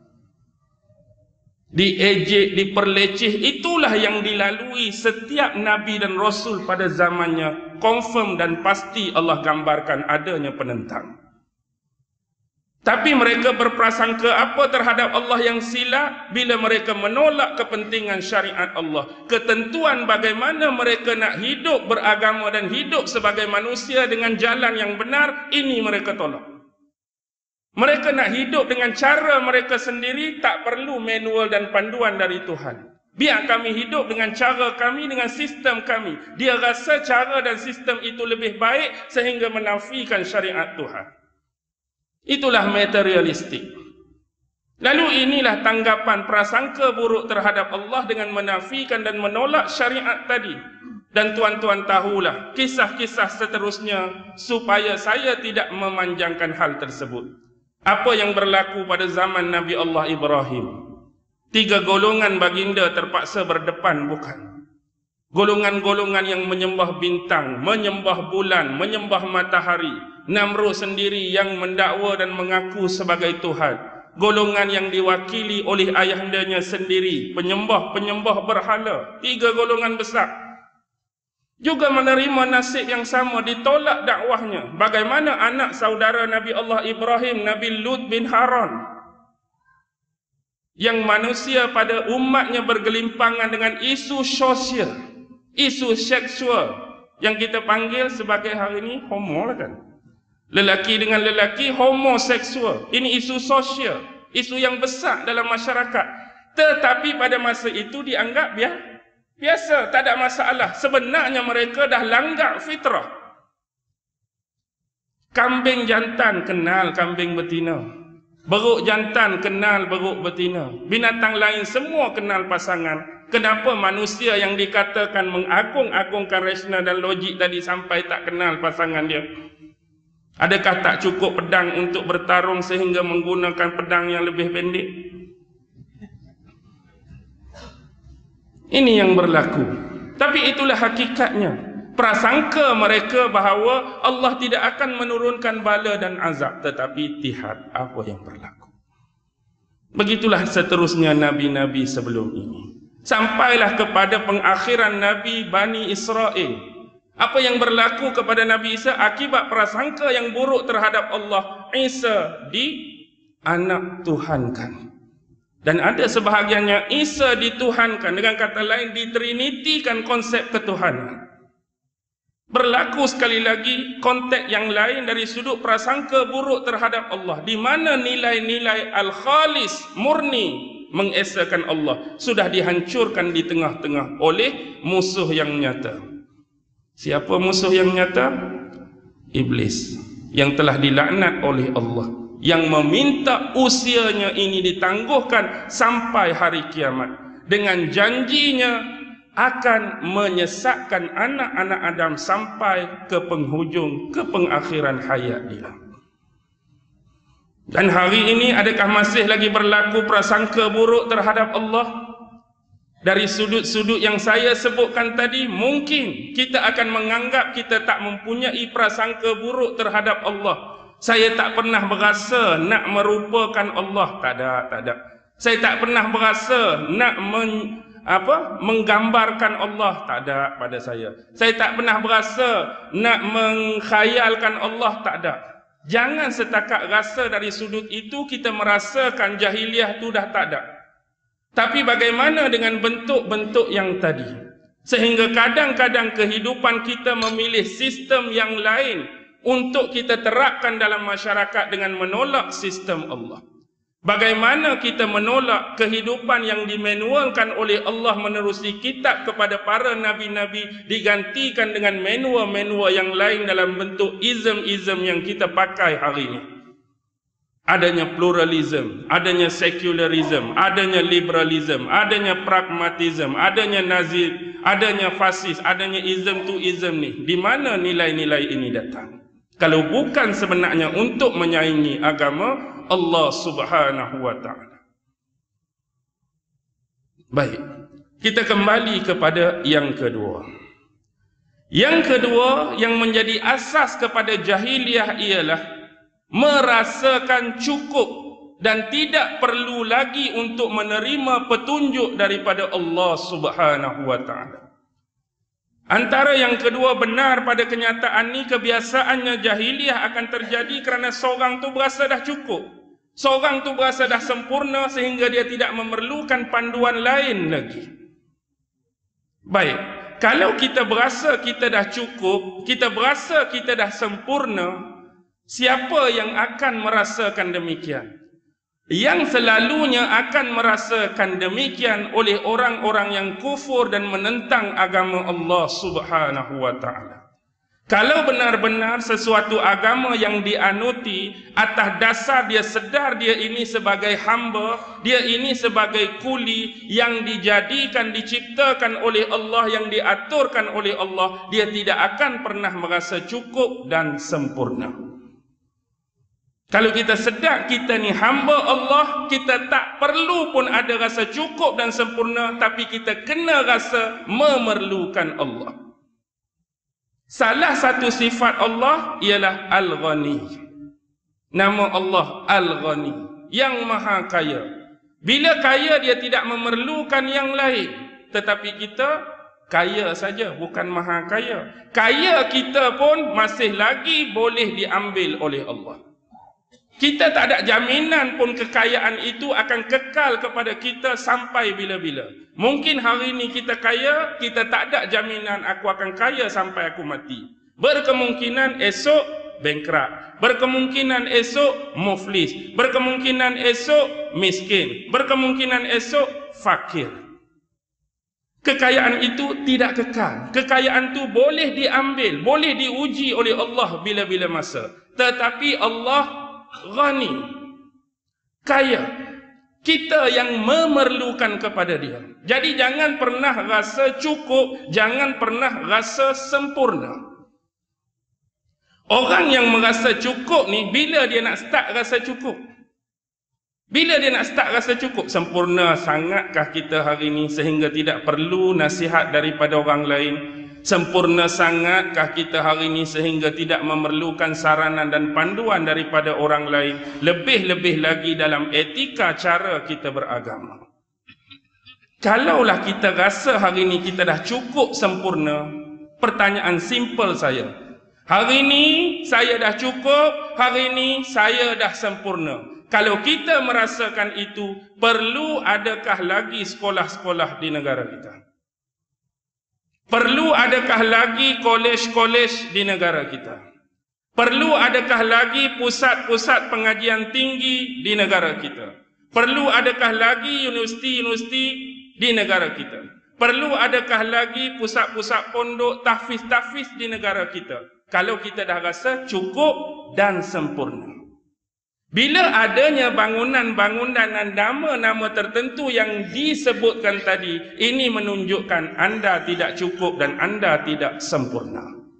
S1: Diejek, diperleceh, itulah yang dilalui setiap Nabi dan Rasul pada zamannya. Confirm dan pasti Allah gambarkan adanya penentang. Tapi mereka berprasangka apa terhadap Allah yang silap bila mereka menolak kepentingan syariat Allah. Ketentuan bagaimana mereka nak hidup beragama dan hidup sebagai manusia dengan jalan yang benar, ini mereka tolak. Mereka nak hidup dengan cara mereka sendiri, tak perlu manual dan panduan dari Tuhan. Biar kami hidup dengan cara kami, dengan sistem kami. Dia rasa cara dan sistem itu lebih baik sehingga menafikan syariat Tuhan. Itulah materialistik. Lalu inilah tanggapan prasangka buruk terhadap Allah dengan menafikan dan menolak syariat tadi. Dan tuan-tuan tahulah kisah-kisah seterusnya supaya saya tidak memanjangkan hal tersebut. Apa yang berlaku pada zaman Nabi Allah Ibrahim? 3 golongan baginda terpaksa berdepan, bukan? Golongan-golongan yang menyembah bintang, menyembah bulan, menyembah matahari. Namrud sendiri yang mendakwa dan mengaku sebagai Tuhan. Golongan yang diwakili oleh ayahandanya sendiri, penyembah-penyembah berhala. 3 golongan besar. Juga menerima nasib yang sama, ditolak dakwahnya. Bagaimana anak saudara Nabi Allah Ibrahim, Nabi Lut bin Haran, yang manusia pada umatnya bergelimpangan dengan isu sosial, isu seksual, yang kita panggil sebagai hari ini homo lah kan. Lelaki dengan lelaki, homoseksual. Ini isu sosial, isu yang besar dalam masyarakat. Tetapi pada masa itu dianggap biasa, tak ada masalah. Sebenarnya mereka dah langgar fitrah. Kambing jantan kenal kambing betina. Beruk jantan kenal beruk betina. Binatang lain semua kenal pasangan. Kenapa manusia yang dikatakan mengagung-agungkan rasional dan logik tadi sampai tak kenal pasangan dia? Adakah tak cukup pedang untuk bertarung sehingga menggunakan pedang yang lebih pendek? Ini yang berlaku. Tapi itulah hakikatnya. Prasangka mereka bahawa Allah tidak akan menurunkan bala dan azab, tetapi lihat apa yang berlaku. Begitulah seterusnya nabi-nabi sebelum ini. Sampailah kepada pengakhiran Nabi Bani Israel. Apa yang berlaku kepada Nabi Isa akibat prasangka yang buruk terhadap Allah. Isa anak Tuhankan. Dan ada sebahagiannya Isa dituhankan. Dengan kata lain, ditrinitikan konsep ketuhanan. Berlaku sekali lagi konteks yang lain dari sudut prasangka buruk terhadap Allah, di mana nilai-nilai al-khalis, murni, mengesakan Allah sudah dihancurkan di tengah-tengah oleh musuh yang nyata. Siapa musuh yang nyata? Iblis, yang telah dilaknat oleh Allah, yang meminta usianya ini ditangguhkan sampai hari kiamat dengan janjinya akan menyesatkan anak-anak Adam sampai ke penghujung, ke pengakhiran hayat dia. Dan hari ini adakah masih lagi berlaku prasangka buruk terhadap Allah? Dari sudut-sudut yang saya sebutkan tadi, mungkin kita akan menganggap kita tak mempunyai prasangka buruk terhadap Allah. Saya tak pernah berasa nak merupakan Allah. Tak ada. Saya tak pernah berasa nak menggambarkan Allah. Tak ada pada saya. Saya tak pernah berasa nak mengkhayalkan Allah. Tak ada. Jangan setakat rasa dari sudut itu kita merasakan jahiliah itu dah tak ada. Tapi bagaimana dengan bentuk-bentuk yang tadi? Sehingga kadang-kadang kehidupan kita memilih sistem yang lain untuk kita terapkan dalam masyarakat dengan menolak sistem Allah. Bagaimana kita menolak kehidupan yang dimanualkan oleh Allah menerusi kitab kepada para nabi-nabi digantikan dengan manual-manual yang lain dalam bentuk ism-ism yang kita pakai hari ini. Adanya pluralism, adanya secularism, adanya liberalism, adanya pragmatism, adanya nazis, adanya fasis, adanya ism to ism ni. Di mana nilai-nilai ini datang? Kalau bukan sebenarnya untuk menyaingi agama Allah Subhanahu wa ta'ala. Baik, kita kembali kepada yang kedua. Yang kedua yang menjadi asas kepada jahiliah ialah merasakan cukup dan tidak perlu lagi untuk menerima petunjuk daripada Allah Subhanahu wa ta'ala. Antara yang kedua benar pada kenyataan ni, kebiasaannya jahiliah akan terjadi kerana seorang tu berasa dah cukup. Seorang tu berasa dah sempurna sehingga dia tidak memerlukan panduan lain lagi. Baik, kalau kita berasa kita dah cukup, kita berasa kita dah sempurna, siapa yang akan merasakan demikian? Yang selalunya akan merasakan demikian oleh orang-orang yang kufur dan menentang agama Allah Subhanahu wa ta'ala. Kalau benar-benar sesuatu agama yang dianuti atas dasar dia sedar dia ini sebagai hamba, dia ini sebagai kuli yang dijadikan, diciptakan oleh Allah, yang diaturkan oleh Allah, dia tidak akan pernah merasa cukup dan sempurna. Kalau kita sedar kita ni hamba Allah, kita tak perlu pun ada rasa cukup dan sempurna, tapi kita kena rasa memerlukan Allah. Salah satu sifat Allah ialah Al-Ghani. Nama Allah Al-Ghani, yang maha kaya. Bila kaya dia tidak memerlukan yang lain, tetapi kita kaya saja, bukan maha kaya. Kaya kita pun masih lagi boleh diambil oleh Allah. Kita tak ada jaminan pun kekayaan itu akan kekal kepada kita sampai bila-bila. Mungkin hari ini kita kaya, kita tak ada jaminan aku akan kaya sampai aku mati. Berkemungkinan esok bankrupt. Berkemungkinan esok muflis. Berkemungkinan esok miskin. Berkemungkinan esok fakir. Kekayaan itu tidak kekal. Kekayaan itu boleh diambil, boleh diuji oleh Allah bila-bila masa. Tetapi Allah Ghani, kaya. Kita yang memerlukan kepada dia. Jadi jangan pernah rasa cukup, jangan pernah rasa sempurna. Orang yang merasa cukup ni, bila dia nak start rasa cukup? Bila dia nak start rasa cukup? Sempurna sangatkah kita hari ini sehingga tidak perlu nasihat daripada orang lain? Sempurna sangatkah kita hari ini sehingga tidak memerlukan saranan dan panduan daripada orang lain, lebih-lebih lagi dalam etika cara kita beragama. Kalaulah kita rasa hari ini kita dah cukup sempurna, pertanyaan simple saya, hari ini saya dah cukup, hari ini saya dah sempurna. Kalau kita merasakan itu, perlu adakah lagi sekolah-sekolah di negara kita? Perlu adakah lagi kolej-kolej di negara kita? Perlu adakah lagi pusat-pusat pengajian tinggi di negara kita? Perlu adakah lagi universiti-universiti di negara kita? Perlu adakah lagi pusat-pusat pondok tahfiz-tahfiz di negara kita? Kalau kita dah rasa cukup dan sempurna. Bila adanya bangunan-bangunan dan nama-nama tertentu yang disebutkan tadi, ini menunjukkan anda tidak cukup dan anda tidak sempurna.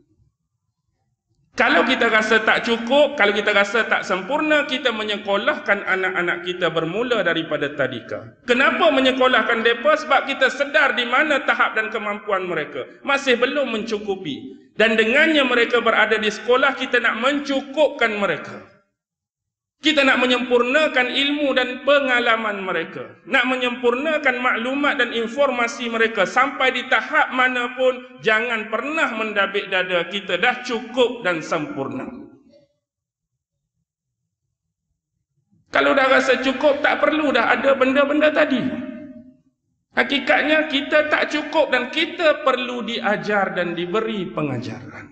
S1: Kalau kita rasa tak cukup, kalau kita rasa tak sempurna, kita menyekolahkan anak-anak kita bermula daripada tadika. Kenapa menyekolahkan mereka? Sebab kita sedar di mana tahap dan kemampuan mereka masih belum mencukupi. Dan dengannya mereka berada di sekolah, kita nak mencukupkan mereka. Kita nak menyempurnakan ilmu dan pengalaman mereka. Nak menyempurnakan maklumat dan informasi mereka. Sampai di tahap manapun, jangan pernah mendabik dada kita dah cukup dan sempurna. Kalau dah rasa cukup, tak perlu dah ada benda-benda tadi. Hakikatnya kita tak cukup dan kita perlu diajar dan diberi pengajaran.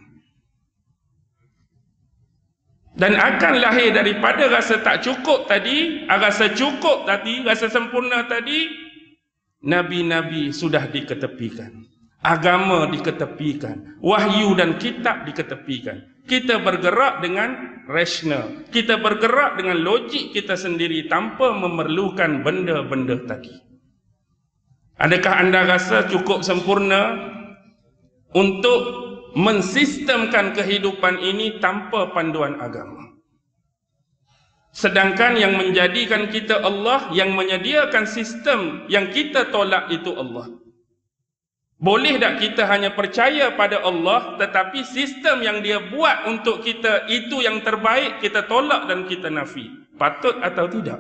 S1: Dan akan lahir daripada rasa tak cukup tadi, rasa cukup tadi, rasa sempurna tadi, nabi-nabi sudah diketepikan, agama diketepikan, wahyu dan kitab diketepikan. Kita bergerak dengan rasional, kita bergerak dengan logik kita sendiri tanpa memerlukan benda-benda tadi. Adakah anda rasa cukup sempurna untuk mensistemkan kehidupan ini tanpa panduan agama? Sedangkan yang menjadikan kita Allah, yang menyediakan sistem yang kita tolak itu Allah. Boleh tak kita hanya percaya pada Allah, tetapi sistem yang dia buat untuk kita itu yang terbaik, kita tolak dan kita nafi? Patut atau tidak?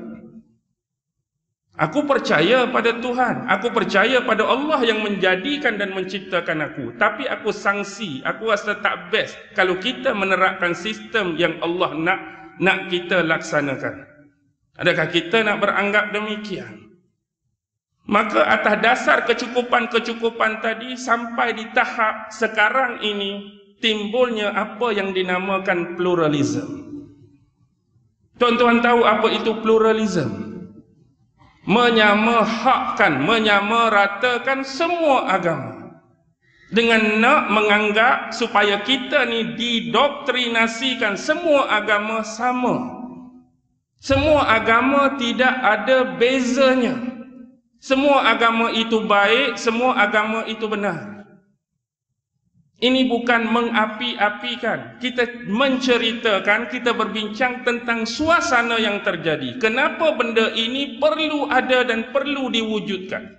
S1: Aku percaya pada Tuhan, aku percaya pada Allah yang menjadikan dan menciptakan aku. Tapi aku sangsi, aku rasa tak best kalau kita menerapkan sistem yang Allah nak kita laksanakan. Adakah kita nak beranggap demikian? Maka atas dasar kecukupan-kecukupan tadi, sampai di tahap sekarang ini, timbulnya apa yang dinamakan pluralism. Tuan-tuan tahu apa itu pluralism? Menyamahakkan, menyamaratakan semua agama dengan nak menganggap supaya kita ni didoktrinasikan semua agama sama. Semua agama tidak ada bezanya. Semua agama itu baik, semua agama itu benar. Ini bukan mengapi-apikan. Kita menceritakan, kita berbincang tentang suasana yang terjadi. Kenapa benda ini perlu ada dan perlu diwujudkan.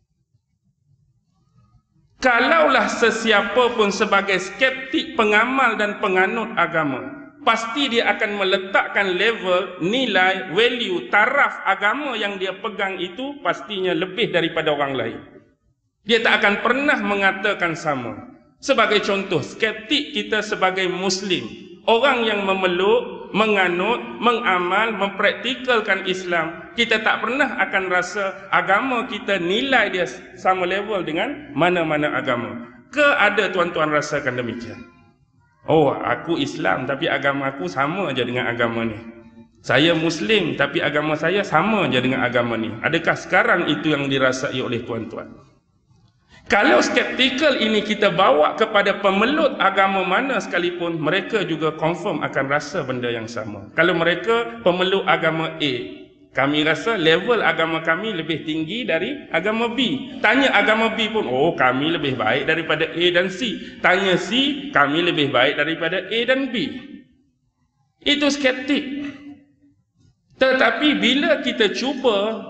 S1: Kalaulah sesiapa pun sebagai skeptik, pengamal dan penganut agama, pasti dia akan meletakkan level, nilai, value, taraf agama yang dia pegang itu pastinya lebih daripada orang lain. Dia tak akan pernah mengatakan sama. Sebagai contoh, skeptik kita sebagai Muslim, orang yang memeluk, menganut, mengamal, mempraktikalkan Islam, kita tak pernah akan rasa agama kita nilai dia sama level dengan mana-mana agama. Ke ada tuan-tuan rasakan demikian? Oh, aku Islam tapi agama aku sama aja dengan agama ni. Saya Muslim tapi agama saya sama aja dengan agama ni. Adakah sekarang itu yang dirasai oleh tuan-tuan? Kalau skeptikal ini kita bawa kepada pemeluk agama mana sekalipun, mereka juga confirm akan rasa benda yang sama. Kalau mereka pemeluk agama A, kami rasa level agama kami lebih tinggi dari agama B. Tanya agama B pun, oh kami lebih baik daripada A dan C. Tanya C, kami lebih baik daripada A dan B. Itu skeptik. Tetapi bila kita cuba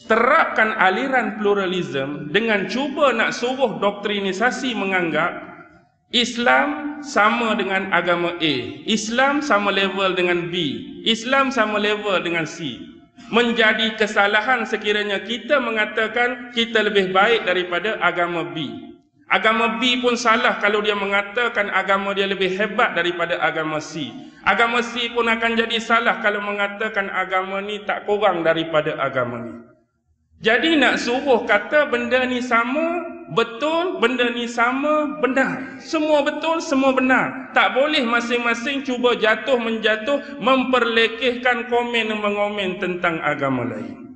S1: terapkan aliran pluralism dengan cuba nak suruh doktrinisasi menganggap Islam sama dengan agama A, Islam sama level dengan B, Islam sama level dengan C. Menjadi kesalahan sekiranya kita mengatakan kita lebih baik daripada agama B. Agama B pun salah kalau dia mengatakan agama dia lebih hebat daripada agama C. Agama C pun akan jadi salah kalau mengatakan agama ni tak kurang daripada agama ni. Jadi nak suruh kata benda ni sama, betul, benda ni sama, benar. Semua betul, semua benar. Tak boleh masing-masing cuba jatuh-menjatuh, memperlekehkan komen-mengomen tentang agama lain.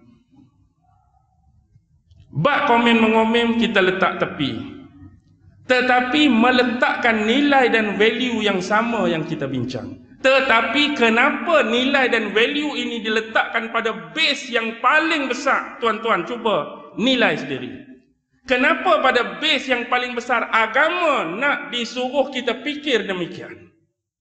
S1: Bab komen-mengomen kita letak tepi. Tetapi meletakkan nilai dan value yang sama yang kita bincang. Tetapi kenapa nilai dan value ini diletakkan pada base yang paling besar? Tuan-tuan cuba nilai sendiri. Kenapa pada base yang paling besar agama nak disuruh kita fikir demikian?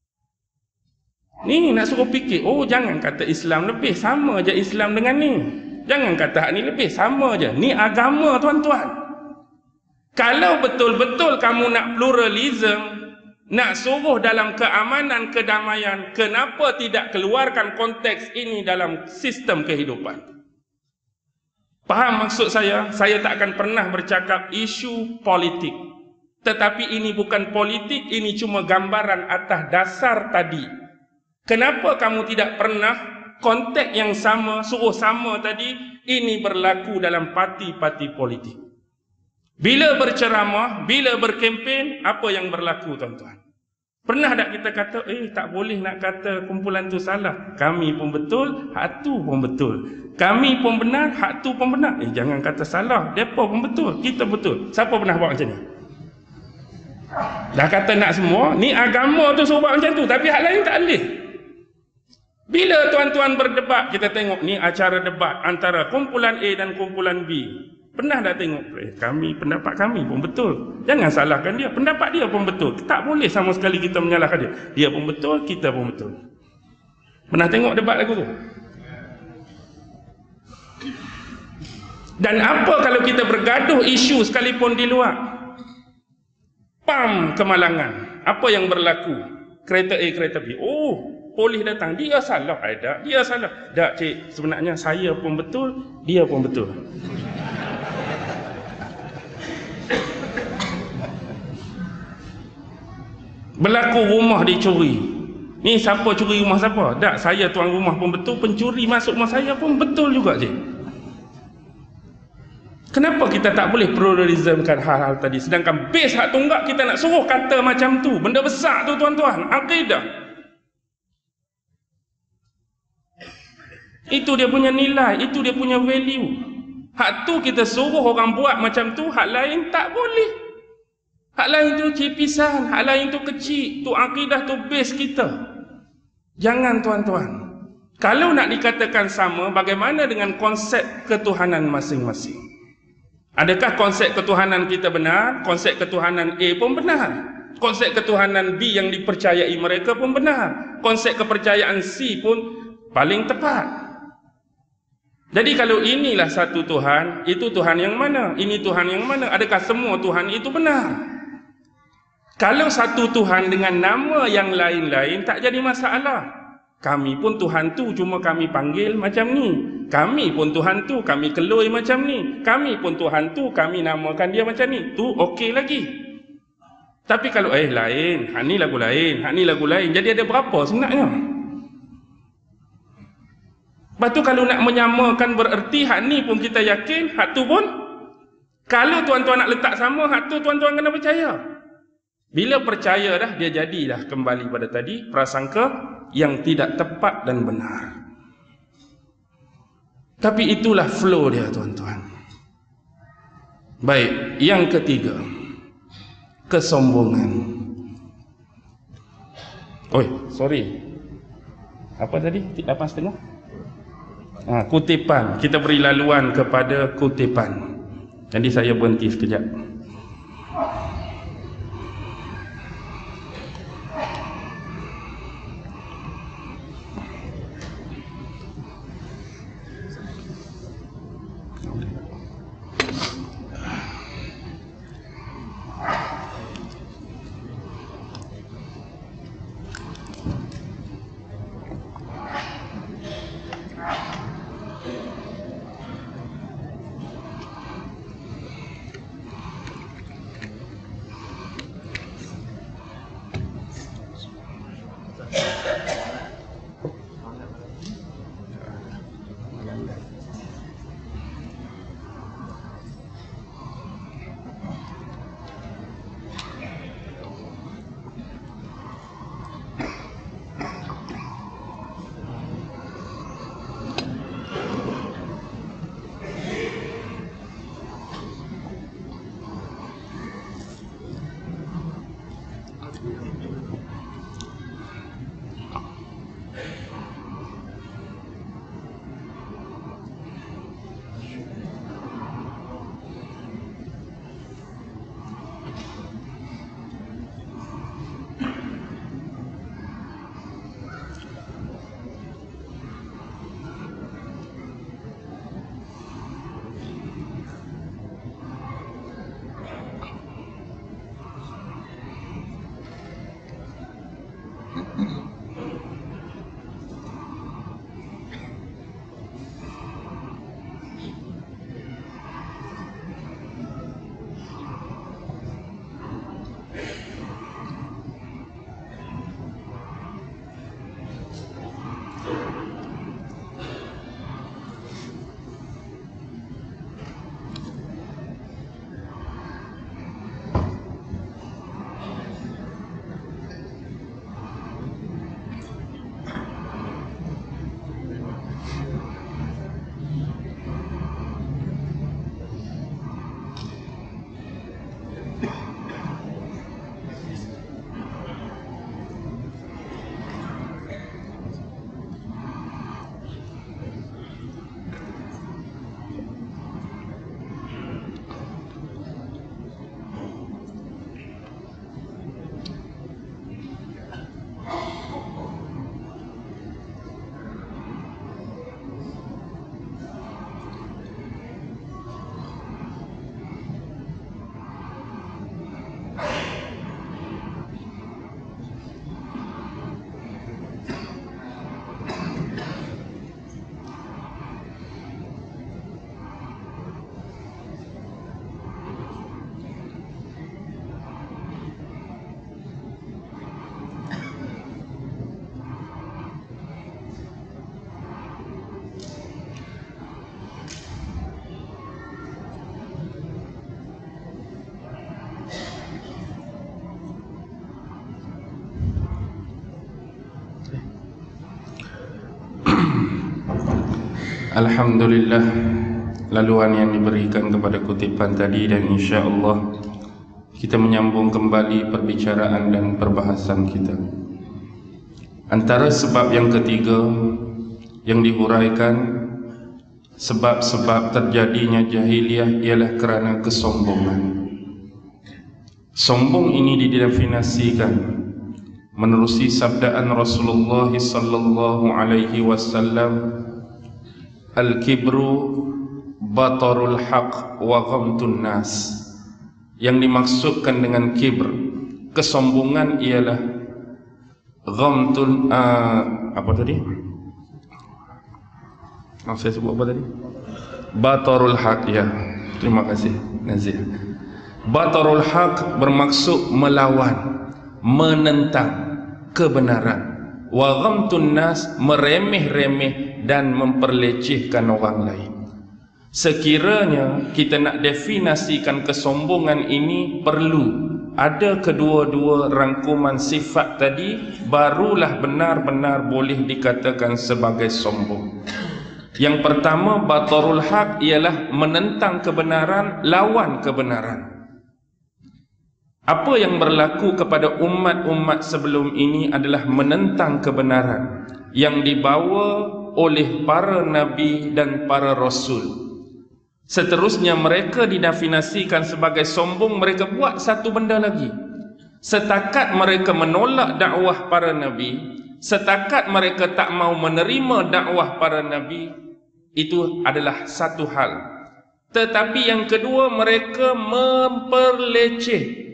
S1: Ni nak suruh fikir, oh jangan kata Islam lebih, sama je Islam dengan ni. Jangan kata hak ni lebih, sama je. Ni agama tuan-tuan. Kalau betul-betul kamu nak pluralism, nak suruh dalam keamanan, kedamaian, kenapa tidak keluarkan konteks ini dalam sistem kehidupan? Faham maksud saya? Saya tak akan pernah bercakap isu politik. Tetapi ini bukan politik, ini cuma gambaran atas dasar tadi. Kenapa kamu tidak pernah konteks yang sama, suruh sama tadi, ini berlaku dalam parti-parti politik. Bila berceramah, bila berkempen, apa yang berlaku tuan-tuan? Pernah tak kita kata, tak boleh nak kata kumpulan tu salah. Kami pun betul, hak tu pun betul. Kami pun benar, hak tu pun benar. Jangan kata salah, mereka pun betul, kita betul. Siapa pernah buat macam ni? Dah kata nak semua, ni agama tu suruh buat macam tu, tapi hak lain tak boleh. Bila tuan-tuan berdebat, kita tengok ni acara debat antara kumpulan A dan kumpulan B. Pernah dah tengok, pendapat kami pun betul. Jangan salahkan dia, pendapat dia pun betul. Tak boleh sama sekali kita menyalahkan dia. Dia pun betul, kita pun betul. Pernah tengok debat lagu tu? Dan apa kalau kita bergaduh isu sekalipun di luar? Pam, kemalangan. Apa yang berlaku? Kereta A, kereta B. Oh, polis datang. Dia salah. Tak, dia salah. Tak, cik. Sebenarnya saya pun betul, dia pun betul. Berlaku rumah dicuri. Ni siapa curi rumah siapa? Tak, saya tuan rumah pun betul, pencuri masuk rumah saya pun betul juga je. Kenapa kita tak boleh pluralismkan hal-hal tadi? Sedangkan base hak tunggak kita nak suruh kata macam tu. Benda besar tu tuan-tuan, akidah. Itu dia punya nilai, itu dia punya value. Hak tu kita suruh orang buat macam tu, hak lain tak boleh. Hak lain tu cipisan, hak lain tu kecil, tu akidah, tu base kita. Jangan tuan-tuan. Kalau nak dikatakan sama, bagaimana dengan konsep ketuhanan masing-masing? Adakah konsep ketuhanan kita benar? Konsep ketuhanan A pun benar. Konsep ketuhanan B yang dipercayai mereka pun benar. Konsep kepercayaan C pun paling tepat. Jadi kalau inilah satu Tuhan, itu Tuhan yang mana? Ini Tuhan yang mana? Adakah semua Tuhan itu benar? Kalau satu Tuhan dengan nama yang lain-lain, tak jadi masalah. Kami pun Tuhan tu, cuma kami panggil macam ni. Kami pun Tuhan tu, kami keloi macam ni. Kami pun Tuhan tu, kami namakan dia macam ni. Tu okey lagi. Tapi kalau lain, hak ni lagu lain, hak ni lagu lain. Jadi ada berapa sebenarnya? Lepas tu kalau nak menyamakan bererti hak ni pun kita yakin, hak tu pun. Kalau tuan-tuan nak letak sama, hak tu tuan-tuan kena percaya. Bila percaya dah, dia jadilah kembali pada tadi, prasangka yang tidak tepat dan benar. Tapi itulah flow dia tuan-tuan. Baik, yang ketiga, kesombongan. Sorry. Apa tadi? 8.5? Kutipan. Kita beri laluan kepada kutipan. Jadi saya berhenti sekejap. Alhamdulillah, laluan yang diberikan kepada kutipan tadi, dan insya-Allah kita menyambung kembali perbicaraan dan perbahasan kita. Antara sebab yang ketiga yang dihuraikan, sebab-sebab terjadinya jahiliyah ialah kerana kesombongan. Sombong ini didefinisikan menerusi sabdaan Rasulullah sallallahu alaihi wasallam, al-kibru batarul haq wa ghamtun nas. Yang dimaksudkan dengan kibr, kesombongan, ialah ghamtun apa tadi? Saya sebut apa tadi? Batarul haq, ya. Terima kasih Nazir. Batarul haq bermaksud melawan, menentang kebenaran. Wa ghamtun nas, meremeh-remeh dan memperlecehkan orang lain. Sekiranya kita nak definisikan kesombongan ini, perlu ada kedua-dua rangkuman sifat tadi, barulah benar-benar boleh dikatakan sebagai sombong. Yang pertama, batarul haq, ialah menentang kebenaran, lawan kebenaran. Apa yang berlaku kepada umat-umat sebelum ini adalah menentang kebenaran yang dibawa oleh para nabi dan para rasul. Seterusnya mereka didefinisikan sebagai sombong. Mereka buat satu benda lagi. Setakat mereka menolak dakwah para nabi, setakat mereka tak mau menerima dakwah para nabi, itu adalah satu hal. Tetapi yang kedua, mereka memperleceh,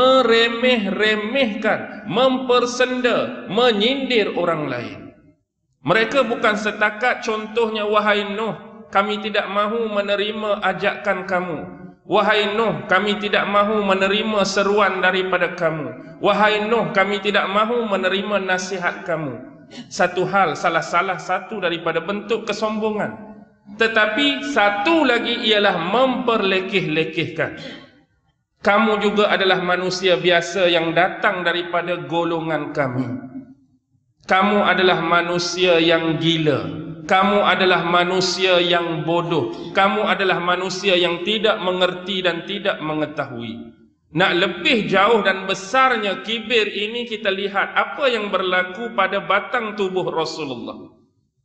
S1: meremeh-remehkan, mempersenda, menyindir orang lain. Mereka bukan setakat contohnya, wahai Nuh, kami tidak mahu menerima ajakan kamu. Wahai Nuh, kami tidak mahu menerima seruan daripada kamu. Wahai Nuh, kami tidak mahu menerima nasihat kamu. Satu hal, salah satu daripada bentuk kesombongan. Tetapi satu lagi ialah memperlekeh-lekehkan. Kamu juga adalah manusia biasa yang datang daripada golongan kami. Kamu adalah manusia yang gila. Kamu adalah manusia yang bodoh. Kamu adalah manusia yang tidak mengerti dan tidak mengetahui. Nak lebih jauh dan besarnya kibir ini, kita lihat apa yang berlaku pada batang tubuh Rasulullah.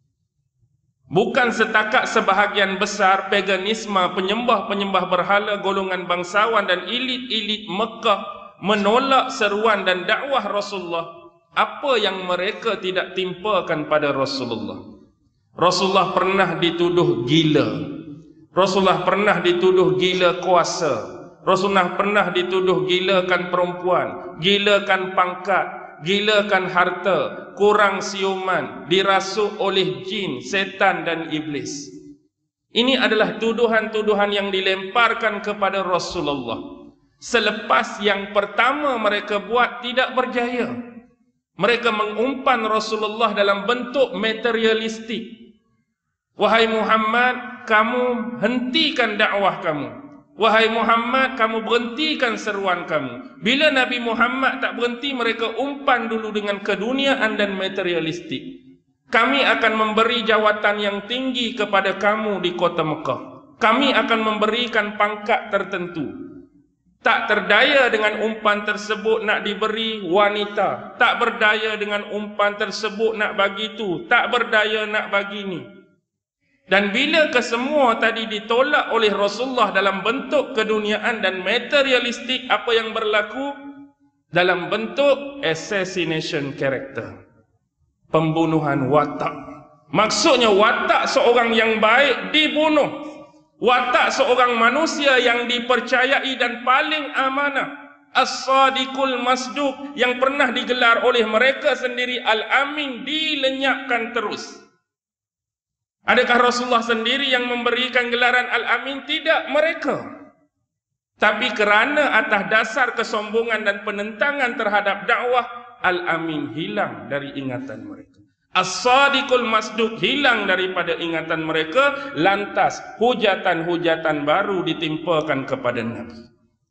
S1: Bukan setakat sebahagian besar paganisme, penyembah-penyembah berhala, golongan bangsawan dan elit-elit Mekah menolak seruan dan dakwah Rasulullah. Apa yang mereka tidak timpakan pada Rasulullah? Rasulullah pernah dituduh gila. Rasulullah pernah dituduh gila kuasa. Rasulullah pernah dituduh gilakan perempuan, gilakan pangkat, gilakan harta, kurang siuman, dirasuk oleh jin, setan dan iblis. Ini adalah tuduhan-tuduhan yang dilemparkan kepada Rasulullah. Selepas yang pertama mereka buat tidak berjaya, mereka mengumpan Rasulullah dalam bentuk materialistik. Wahai Muhammad, kamu hentikan dakwah kamu. Wahai Muhammad, kamu berhentikan seruan kamu. Bila Nabi Muhammad tak berhenti, mereka umpan dulu dengan keduniaan dan materialistik. Kami akan memberi jawatan yang tinggi kepada kamu di kota Mekah. Kami akan memberikan pangkat tertentu. Tak terdaya dengan umpan tersebut nak diberi wanita. Tak berdaya dengan umpan tersebut nak bagi tu. Tak berdaya nak bagi ni. Dan bila kesemua tadi ditolak oleh Rasulullah dalam bentuk keduniaan dan materialistik, apa yang berlaku? Dalam bentuk assassination character, pembunuhan watak. Maksudnya watak seorang yang baik dibunuh. Watak seorang manusia yang dipercayai dan paling amanah, as-sadiqul masduq, yang pernah digelar oleh mereka sendiri al-amin, dilenyapkan terus. Adakah Rasulullah sendiri yang memberikan gelaran Al-Amin? Tidak, mereka. Tapi kerana atas dasar kesombongan dan penentangan terhadap dakwah, Al-Amin hilang dari ingatan mereka. As-Sadiqul Masduq hilang daripada ingatan mereka. Lantas hujatan-hujatan baru ditimpakan kepada Nabi.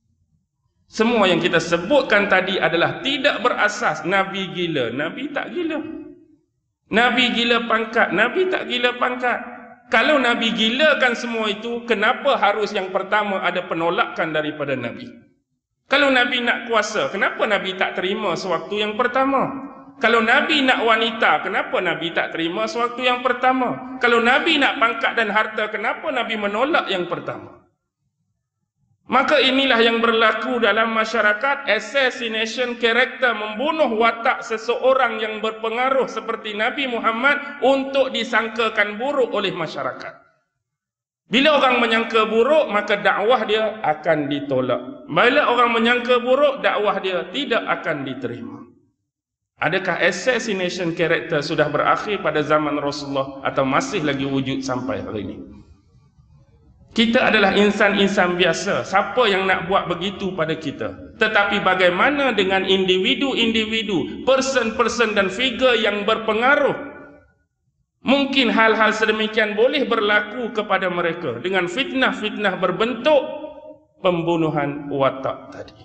S1: Semua yang kita sebutkan tadi adalah tidak berasas. Nabi gila, Nabi tak gila. Nabi gila pangkat, Nabi tak gila pangkat. Kalau Nabi gilakan semua itu, kenapa harus yang pertama ada penolakan daripada Nabi? Kalau Nabi nak kuasa, kenapa Nabi tak terima sewaktu yang pertama? Kalau Nabi nak wanita, kenapa Nabi tak terima sewaktu yang pertama? Kalau Nabi nak pangkat dan harta, kenapa Nabi menolak yang pertama? Maka inilah yang berlaku dalam masyarakat, assassination karakter, membunuh watak seseorang yang berpengaruh seperti Nabi Muhammad untuk disangkakan buruk oleh masyarakat. Bila orang menyangka buruk, maka dakwah dia akan ditolak. Bila orang menyangka buruk, dakwah dia tidak akan diterima. Adakah assassination karakter sudah berakhir pada zaman Rasulullah atau masih lagi wujud sampai hari ini? Kita adalah insan-insan biasa. Siapa yang nak buat begitu pada kita? Tetapi bagaimana dengan individu-individu, person-person dan figure yang berpengaruh? Mungkin hal-hal sedemikian boleh berlaku kepada mereka dengan fitnah-fitnah berbentuk pembunuhan watak tadi.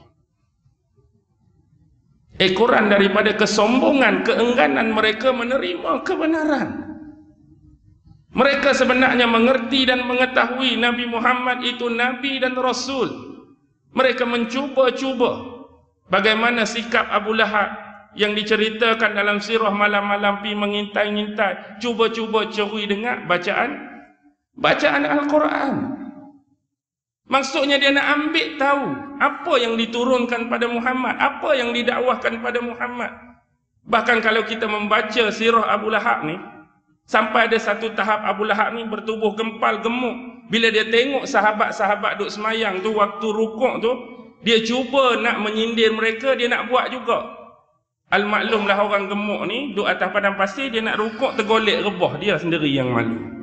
S1: Ekoran daripada kesombongan, keengganan mereka menerima kebenaran. Mereka sebenarnya mengerti dan mengetahui Nabi Muhammad itu Nabi dan Rasul. Mereka mencuba-cuba bagaimana sikap Abu Lahab yang diceritakan dalam sirah malam-malam pi mengintai-ngintai, cuba-cuba curi dengar bacaan Al-Quran. Maksudnya dia nak ambil tahu apa yang diturunkan pada Muhammad, apa yang didakwahkan pada Muhammad. Bahkan kalau kita membaca sirah Abu Lahab ni, sampai ada satu tahap Abu Lahab ni bertubuh gempal gemuk. Bila dia tengok sahabat-sahabat duk semayang tu, waktu rukuk tu, dia cuba nak menyindir mereka, dia nak buat juga. Al-maklumlah orang gemuk ni duk atas padang pasir, dia nak rukuk tergolek rebah, dia sendiri yang malu.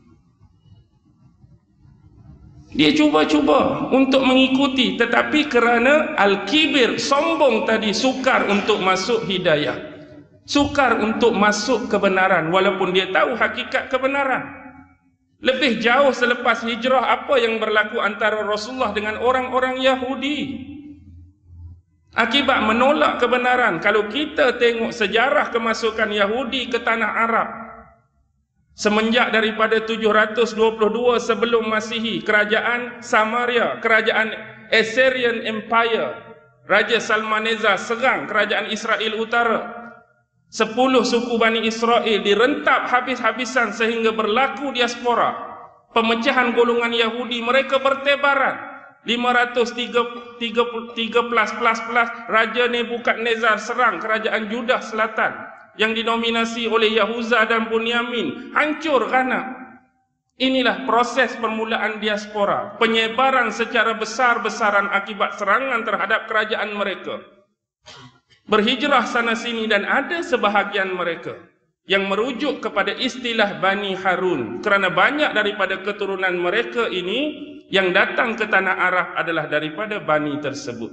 S1: Dia cuba-cuba untuk mengikuti, tetapi kerana al-kibir, sombong tadi, sukar untuk masuk hidayah, sukar untuk masuk kebenaran, walaupun dia tahu hakikat kebenaran. Lebih jauh selepas hijrah, apa yang berlaku antara Rasulullah dengan orang-orang Yahudi akibat menolak kebenaran. Kalau kita tengok sejarah kemasukan Yahudi ke tanah Arab, semenjak daripada 722 sebelum Masihi, kerajaan Samaria, kerajaan Assyrian Empire, Raja Salmaneza serang kerajaan Israel Utara. 10 suku Bani Israel direntap habis-habisan sehingga berlaku diaspora. Pemecahan golongan Yahudi, mereka bertebaran. 513 Raja Nebukadnezar serang kerajaan Judah Selatan yang dinominasi oleh Yahuza dan Bunyamin, hancur kana. Inilah proses permulaan diaspora, penyebaran secara besar-besaran akibat serangan terhadap kerajaan mereka. Berhijrah sana sini, dan ada sebahagian mereka yang merujuk kepada istilah Bani Harun, kerana banyak daripada keturunan mereka ini yang datang ke tanah Arab adalah daripada Bani tersebut.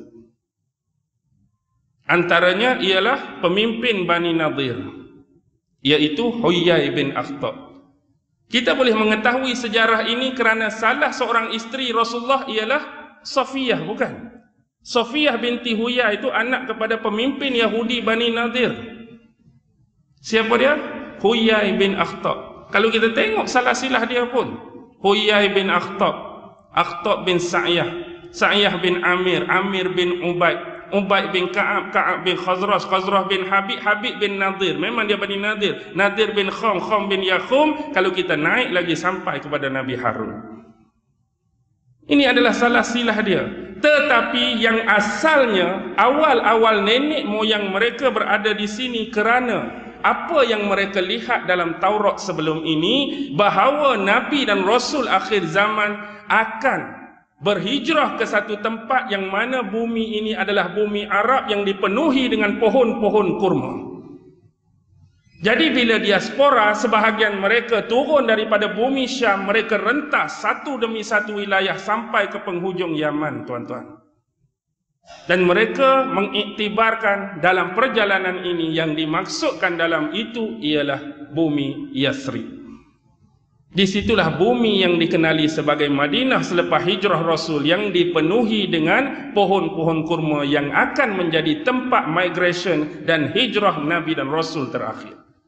S1: Antaranya ialah pemimpin Bani Nadir, iaitu Huyai bin Akhtab. Kita boleh mengetahui sejarah ini kerana salah seorang isteri Rasulullah ialah Safiyah, bukan? Safiyah binti Huyai itu anak kepada pemimpin Yahudi Bani Nadir. Siapa dia? Huyai bin Akhtab. Kalau kita tengok salah silah dia pun, Huyai bin Akhtab, Akhtab bin Sa'yah, Sa'yah bin Amir, Amir bin Ubaid, Ubaid bin Ka'ab, Ka'ab bin Khazraj, Khazraj bin Habib, Habib bin Nadir. Memang dia Bani Nadir. Nadir bin Kham, Kham bin Yakhum. Kalau kita naik lagi sampai kepada Nabi Harun. Ini adalah salah silah dia. Tetapi yang asalnya, awal-awal nenek moyang mereka berada di sini kerana apa yang mereka lihat dalam Taurat sebelum ini, bahawa Nabi dan Rasul akhir zaman akan berhijrah ke satu tempat yang mana bumi ini adalah bumi Arab yang dipenuhi dengan pohon-pohon kurma. Jadi bila diaspora, sebahagian mereka turun daripada bumi Syam, mereka rentas satu demi satu wilayah sampai ke penghujung Yaman, tuan-tuan. Dan mereka mengiktibarkan dalam perjalanan ini yang dimaksudkan dalam itu ialah bumi Yasrib. Disitulah bumi yang dikenali sebagai Madinah selepas hijrah Rasul, yang dipenuhi dengan pohon-pohon kurma yang akan menjadi tempat migration dan hijrah Nabi dan Rasul terakhir.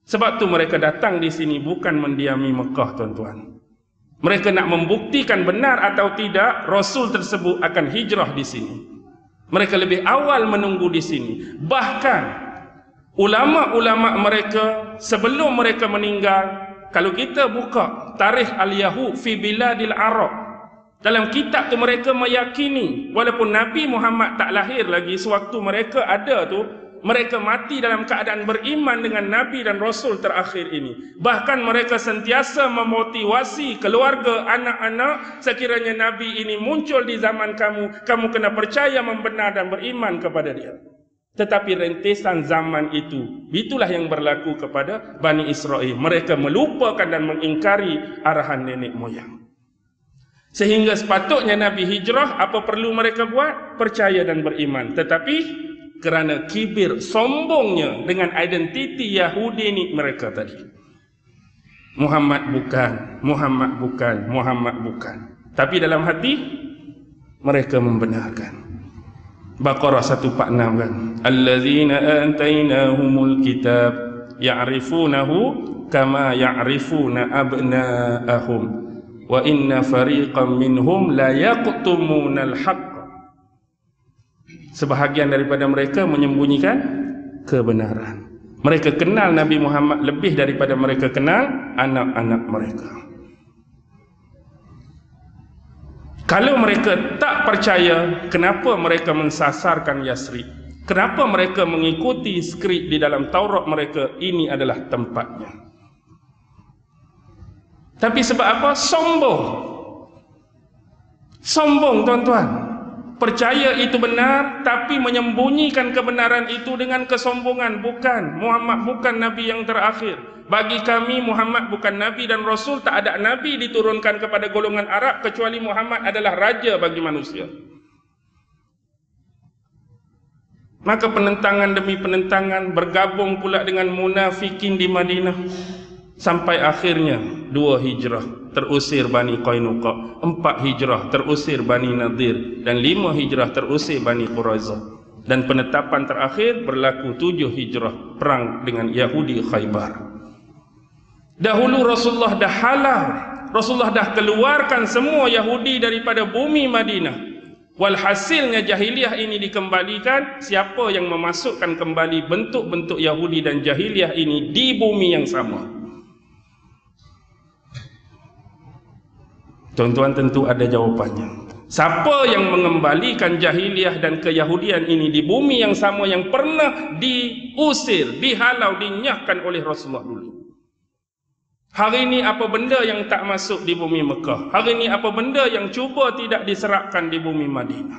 S1: Sebab tu mereka datang di sini bukan mendiami Mekah, tuan-tuan. Mereka nak membuktikan benar atau tidak Rasul tersebut akan hijrah di sini. Mereka lebih awal menunggu di sini. Bahkan ulama-ulama mereka sebelum mereka meninggal, kalau kita buka tarikh Al-Yahud fi Biladil Arab, dalam kitab tu mereka meyakini walaupun Nabi Muhammad tak lahir lagi, sewaktu mereka ada tu, mereka mati dalam keadaan beriman dengan Nabi dan Rasul terakhir ini. Bahkan mereka sentiasa memotivasi keluarga, anak-anak, sekiranya Nabi ini muncul di zaman kamu, kamu kena percaya, membenar dan beriman kepada dia. Tetapi rentesan zaman itu, itulah yang berlaku kepada Bani Israel. Mereka melupakan dan mengingkari arahan nenek moyang. Sehingga sepatutnya Nabi hijrah, apa perlu mereka buat? Percaya dan beriman. Tetapi kerana kibir, sombongnya dengan identiti Yahudi ni mereka tadi. Muhammad bukan, Muhammad bukan, Muhammad bukan. Tapi dalam hati mereka membenarkan. Baqarah 146 kan. Allazina atainahumul kitab ya'rifunahu kama ya'rifuna abna'ahum wa inna fariqan minhum la yaqtumunal haqq. Sebahagian daripada mereka menyembunyikan kebenaran. Mereka kenal Nabi Muhammad lebih daripada mereka kenal anak-anak mereka. Kalau mereka tak percaya, kenapa mereka mensasarkan Yasrib? Kenapa mereka mengikuti skrip di dalam Taurat mereka? Ini adalah tempatnya. Tapi sebab apa? Sombong. Sombong, tuan-tuan. Percaya itu benar, tapi menyembunyikan kebenaran itu dengan kesombongan. Bukan, Muhammad bukan Nabi yang terakhir. Bagi kami, Muhammad bukan Nabi dan Rasul. Tak ada Nabi diturunkan kepada golongan Arab kecuali Muhammad adalah raja bagi manusia. Maka penentangan demi penentangan bergabung pula dengan munafikin di Madinah. Sampai akhirnya 2 hijrah terusir Bani Qainuqa, 4 hijrah terusir Bani Nadir, dan 5 hijrah terusir Bani Quraizah. Dan penetapan terakhir berlaku 7 hijrah perang dengan Yahudi Khaybar. Dahulu Rasulullah dah halal, Rasulullah dah keluarkan semua Yahudi daripada bumi Madinah. Walhasilnya jahiliah ini dikembalikan. Siapa yang memasukkan kembali bentuk-bentuk Yahudi dan jahiliah ini di bumi yang sama? Tuan-tuan tentu ada jawapannya. Siapa yang mengembalikan jahiliah dan keyahudian ini di bumi yang sama yang pernah diusir, dihalau, dinyahkan oleh Rasulullah dulu? Hari ini apa benda yang tak masuk di bumi Mekah? Hari ini apa benda yang cuba tidak diserapkan di bumi Madinah?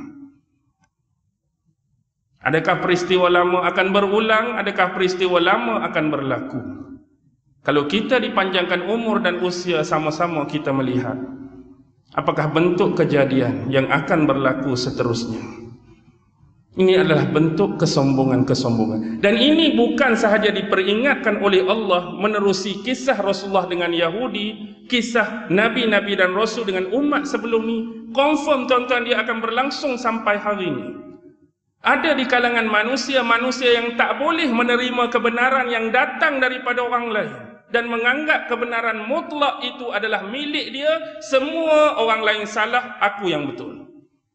S1: Adakah peristiwa lama akan berulang? Adakah peristiwa lama akan berlaku? Kalau kita dipanjangkan umur dan usia, sama-sama kita melihat apakah bentuk kejadian yang akan berlaku seterusnya. Ini adalah bentuk kesombongan-kesombongan. Dan ini bukan sahaja diperingatkan oleh Allah menerusi kisah Rasulullah dengan Yahudi, kisah Nabi-Nabi dan Rasul dengan umat sebelum ini. Confirm, tuan-tuan, dia akan berlangsung sampai hari ini. Ada di kalangan manusia-manusia yang tak boleh menerima kebenaran yang datang daripada orang lain dan menganggap kebenaran mutlak itu adalah milik dia. Semua orang lain salah, aku yang betul.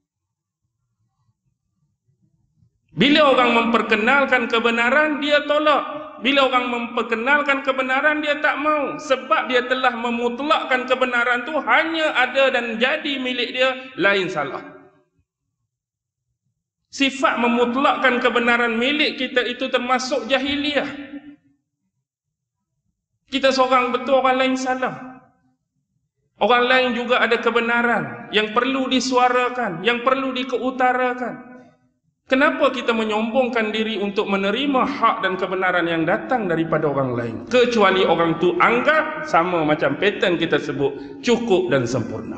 S1: Bila orang memperkenalkan kebenaran, dia tolak. Bila orang memperkenalkan kebenaran, dia tak mau. Sebab dia telah memutlakkan kebenaran tu hanya ada dan jadi milik dia, lain salah. Sifat memutlakkan kebenaran milik kita itu termasuk jahiliah. Kita seorang betul, orang lain salah. Orang lain juga ada kebenaran yang perlu disuarakan, yang perlu dikeutarakan. Kenapa kita menyombongkan diri untuk menerima hak dan kebenaran yang datang daripada orang lain? Kecuali orang tu anggap sama macam pattern kita sebut, cukup dan sempurna.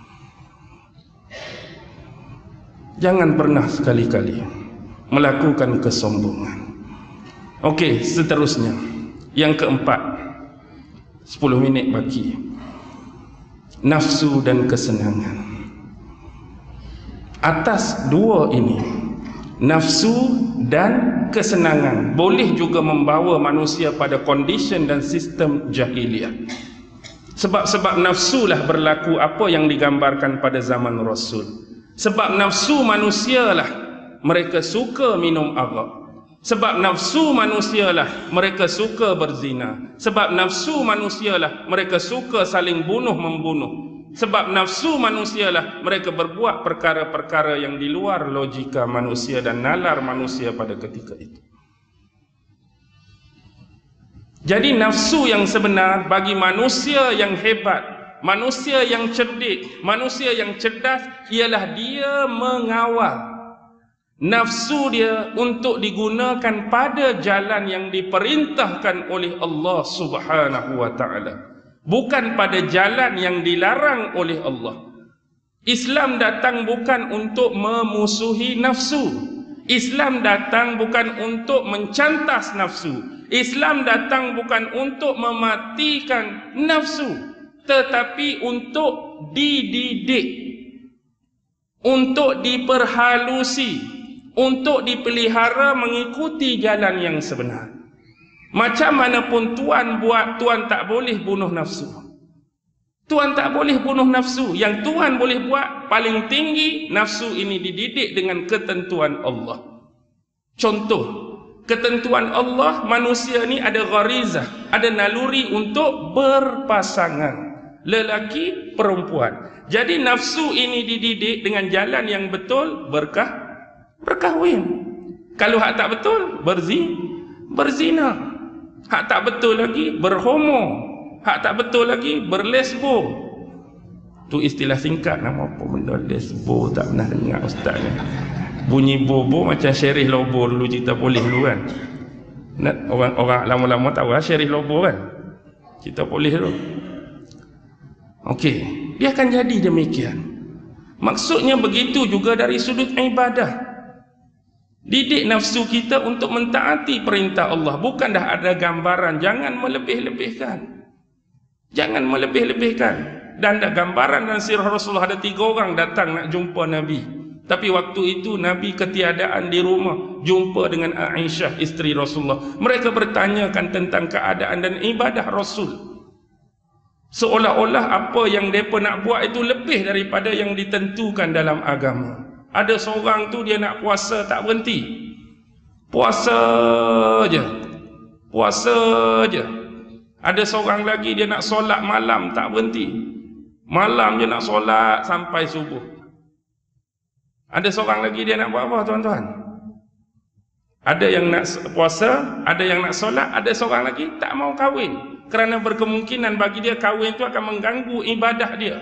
S1: Jangan pernah sekali-kali melakukan kesombongan. Okey, seterusnya. Yang keempat, 10 minit baki. Nafsu dan kesenangan. Atas dua ini, Nafsu dan kesenangan boleh juga membawa manusia pada condition dan sistem jahiliah. Sebab nafsulah berlaku apa yang digambarkan pada zaman Rasul. Sebab nafsu manusialah mereka suka minum arak. Sebab nafsu manusialah mereka suka berzina. Sebab nafsu manusialah mereka suka saling bunuh-membunuh. Sebab nafsu manusialah mereka berbuat perkara-perkara yang di luar logika manusia dan nalar manusia pada ketika itu. Jadi nafsu yang sebenar bagi manusia yang hebat, manusia yang cerdik, manusia yang cerdas, ialah dia mengawal nafsu dia untuk digunakan pada jalan yang diperintahkan oleh Allah Subhanahu wa ta'ala, bukan pada jalan yang dilarang oleh Allah. Islam datang bukan untuk memusuhi nafsu. Islam datang bukan untuk mencantas nafsu. Islam datang bukan untuk mematikan nafsu, tetapi untuk dididik, untuk diperhalusi, untuk dipelihara mengikuti jalan yang sebenar. Macam mana pun Tuan buat, Tuan tak boleh bunuh nafsu. Tuan tak boleh bunuh nafsu. Yang Tuan boleh buat paling tinggi, nafsu ini dididik dengan ketentuan Allah. Contoh, ketentuan Allah, manusia ni ada gharizah, ada naluri untuk berpasangan, lelaki perempuan. Jadi nafsu ini dididik dengan jalan yang betul, berkahwin. Kalau hak tak betul, berzina. Hak tak betul lagi, berhomo. Hak tak betul lagi, berlesbo. Tu istilah singkat, nama apa benda lesbo, tak pernah dengar ustaz ni. Bunyi bobo macam Syarih Lobo dulu, cerita polis dulu kan. Orang lama-lama tahu lah Syarih Lobo kan, cerita polis dulu. Okey, dia akan jadi demikian. Maksudnya begitu juga dari sudut ibadah. Didik nafsu kita untuk mentaati perintah Allah. Bukan dah ada gambaran, jangan melebih-lebihkan. Jangan melebih-lebihkan. Dan ada gambaran dan sirah Rasulullah, ada 3 orang datang nak jumpa Nabi. Tapi waktu itu Nabi ketiadaan di rumah, jumpa dengan Aisyah isteri Rasulullah. Mereka bertanyakan tentang keadaan dan ibadah Rasul, seolah-olah apa yang mereka nak buat itu lebih daripada yang ditentukan dalam agama. Ada seorang tu dia nak puasa tak berhenti. Puasa je. Puasa je. Ada seorang lagi dia nak solat malam tak berhenti. Malam je nak solat sampai subuh. Ada seorang lagi dia nak buat apa tuan-tuan? Ada yang nak puasa, ada yang nak solat, ada seorang lagi tak mau kahwin. Kerana berkemungkinan bagi dia kahwin itu akan mengganggu ibadah dia.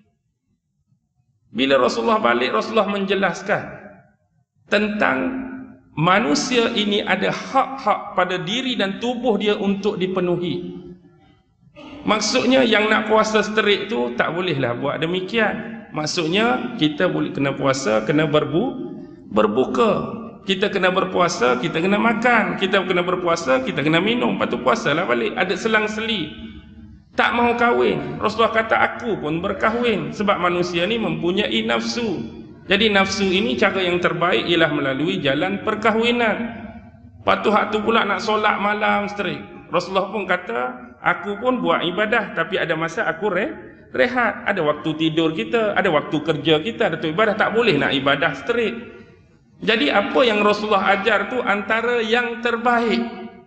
S1: Bila Rasulullah balik, Rasulullah menjelaskan tentang manusia ini ada hak-hak pada diri dan tubuh dia untuk dipenuhi. Maksudnya yang nak puasa straight tu tak bolehlah buat demikian. Maksudnya kita boleh kena puasa, kena berbuka. Kita kena berpuasa, kita kena makan. Kita kena berpuasa, kita kena minum. Lepas tu puasalah balik. Ada selang-seli. Tak mau kahwin. Rasulullah kata aku pun berkahwin. Sebab manusia ni mempunyai nafsu. Jadi nafsu ini cara yang terbaik ialah melalui jalan perkahwinan. Patuh hak tu pula nak solat malam straight. Rasulullah pun kata aku pun buat ibadah, tapi ada masa aku rehat. Ada waktu tidur kita, ada waktu kerja kita, ada tu ibadah. Tak boleh nak ibadah straight. Jadi apa yang Rasulullah ajar tu antara yang terbaik.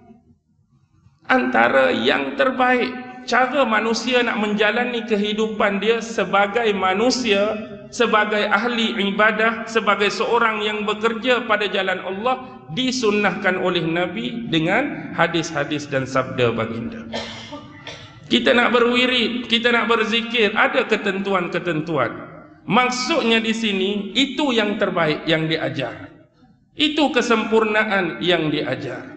S1: Antara yang terbaik. Cara manusia nak menjalani kehidupan dia sebagai manusia, sebagai ahli ibadah, sebagai seorang yang bekerja pada jalan Allah, disunnahkan oleh Nabi dengan hadis-hadis dan sabda baginda. Kita nak berwirid, kita nak berzikir, ada ketentuan-ketentuan. Maksudnya di sini itu yang terbaik yang diajar. Itu kesempurnaan yang diajar.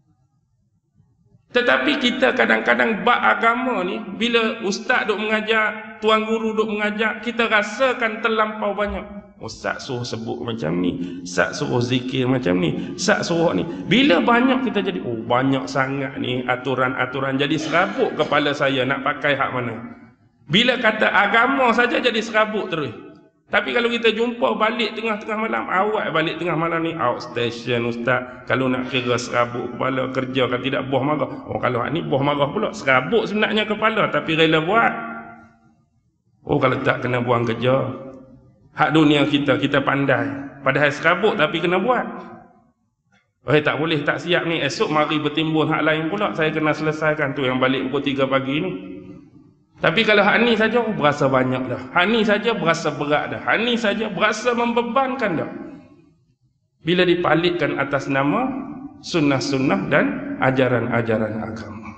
S1: Tetapi kita kadang-kadang bab agama ni, bila ustaz duk mengajar, tuan guru duk mengajar, kita rasakan terlampau banyak. Ustaz suruh sebut macam ni, ustaz suruh zikir macam ni, ustaz suruh ni. Bila banyak kita jadi, oh banyak sangat ni aturan-aturan, jadi serabut kepala saya nak pakai hak mana. Bila kata agama saja jadi serabut terus. Tapi kalau kita jumpa balik tengah-tengah malam, awak balik tengah malam ni outstation ustaz, kalau nak kira serabut kepala kerja kan tidak bos marah. Oh kalau hak ni bos marah pula, serabut sebenarnya kepala tapi rela buat. Oh kalau tak kena buang kerja. Hak dunia kita pandai, padahal serabut tapi kena buat. Oh tak boleh, tak siap ni, esok mari bertimbun hak lain pula, saya kena selesaikan tu yang balik pukul 3 pagi ni. Tapi kalau hak ni saja berasa banyak dah. Hak ni saja berasa berat dah. Hak ni saja berasa membebankan dah. Bila dipalitkan atas nama sunnah-sunnah dan ajaran-ajaran agama.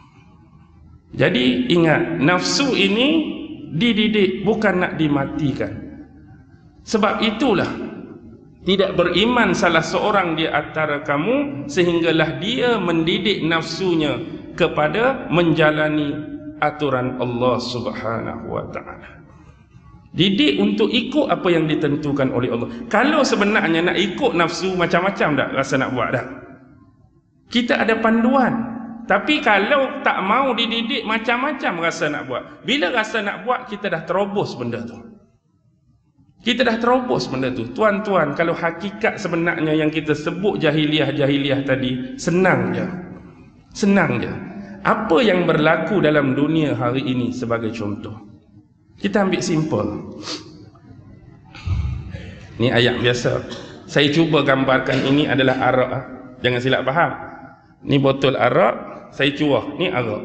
S1: Jadi ingat, nafsu ini dididik, bukan nak dimatikan. Sebab itulah tidak beriman salah seorang di antara kamu sehinggalah dia mendidik nafsunya kepada menjalani aturan Allah Subhanahu wa taala. Didik untuk ikut apa yang ditentukan oleh Allah. Kalau sebenarnya nak ikut nafsu, macam-macam dah rasa nak buat dah. Kita ada panduan. Tapi kalau tak mau dididik, macam-macam rasa nak buat. Bila rasa nak buat, kita dah terobos benda tu. Kita dah terobos benda tu. Tuan-tuan, kalau hakikat sebenarnya yang kita sebut jahiliah-jahiliah tadi, senang je. Senang je. Apa yang berlaku dalam dunia hari ini sebagai contoh. Kita ambil simple. Ni ayat biasa. Saya cuba gambarkan ini adalah arak. Jangan silap faham. Ni botol arak, saya cuah. Ni arak.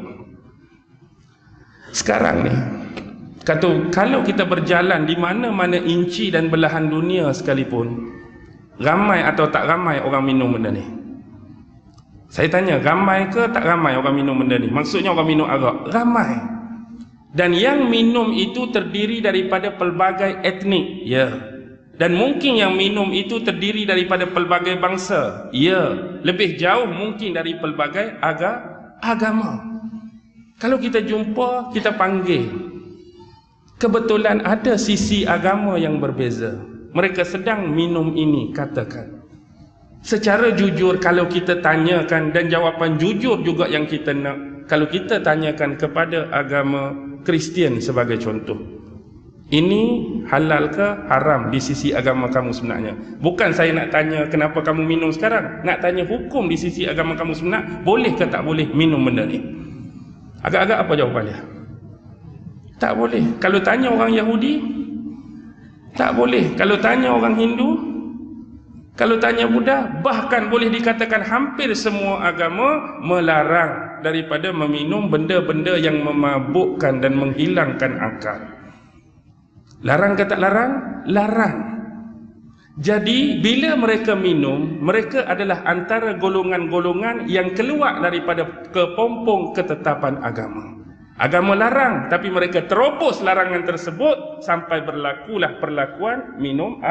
S1: Sekarang ni, kalau kita berjalan di mana-mana inci dan belahan dunia sekalipun, ramai atau tak ramai orang minum benda ni? Saya tanya, ramai ke tak ramai orang minum benda ni? Maksudnya orang minum arak. Ramai. Dan yang minum itu terdiri daripada pelbagai etnik. Ya. Dan mungkin yang minum itu terdiri daripada pelbagai bangsa. Ya. Lebih jauh mungkin dari pelbagai agama. Kalau kita jumpa, kita panggil. Kebetulan ada sisi agama yang berbeza. Mereka sedang minum ini, katakan. Secara jujur kalau kita tanyakan, dan jawapan jujur juga yang kita nak, kalau kita tanyakan kepada agama Kristian sebagai contoh, ini halal ke haram di sisi agama kamu sebenarnya? Bukan saya nak tanya kenapa kamu minum sekarang, nak tanya hukum di sisi agama kamu sebenar, boleh ke tak boleh minum benda ni? Agak-agak apa jawapan dia? Tak boleh. Kalau tanya orang Yahudi, tak boleh. Kalau tanya orang Hindu, kalau tanya Buddha, bahkan boleh dikatakan hampir semua agama melarang daripada meminum benda-benda yang memabukkan dan menghilangkan akal. Larang ke tak larang? Larang. Jadi bila mereka minum, mereka adalah antara golongan-golongan yang keluar daripada kepompong ketetapan agama. Agama larang, tapi mereka terobos larangan tersebut sampai berlakulah perlakuan minum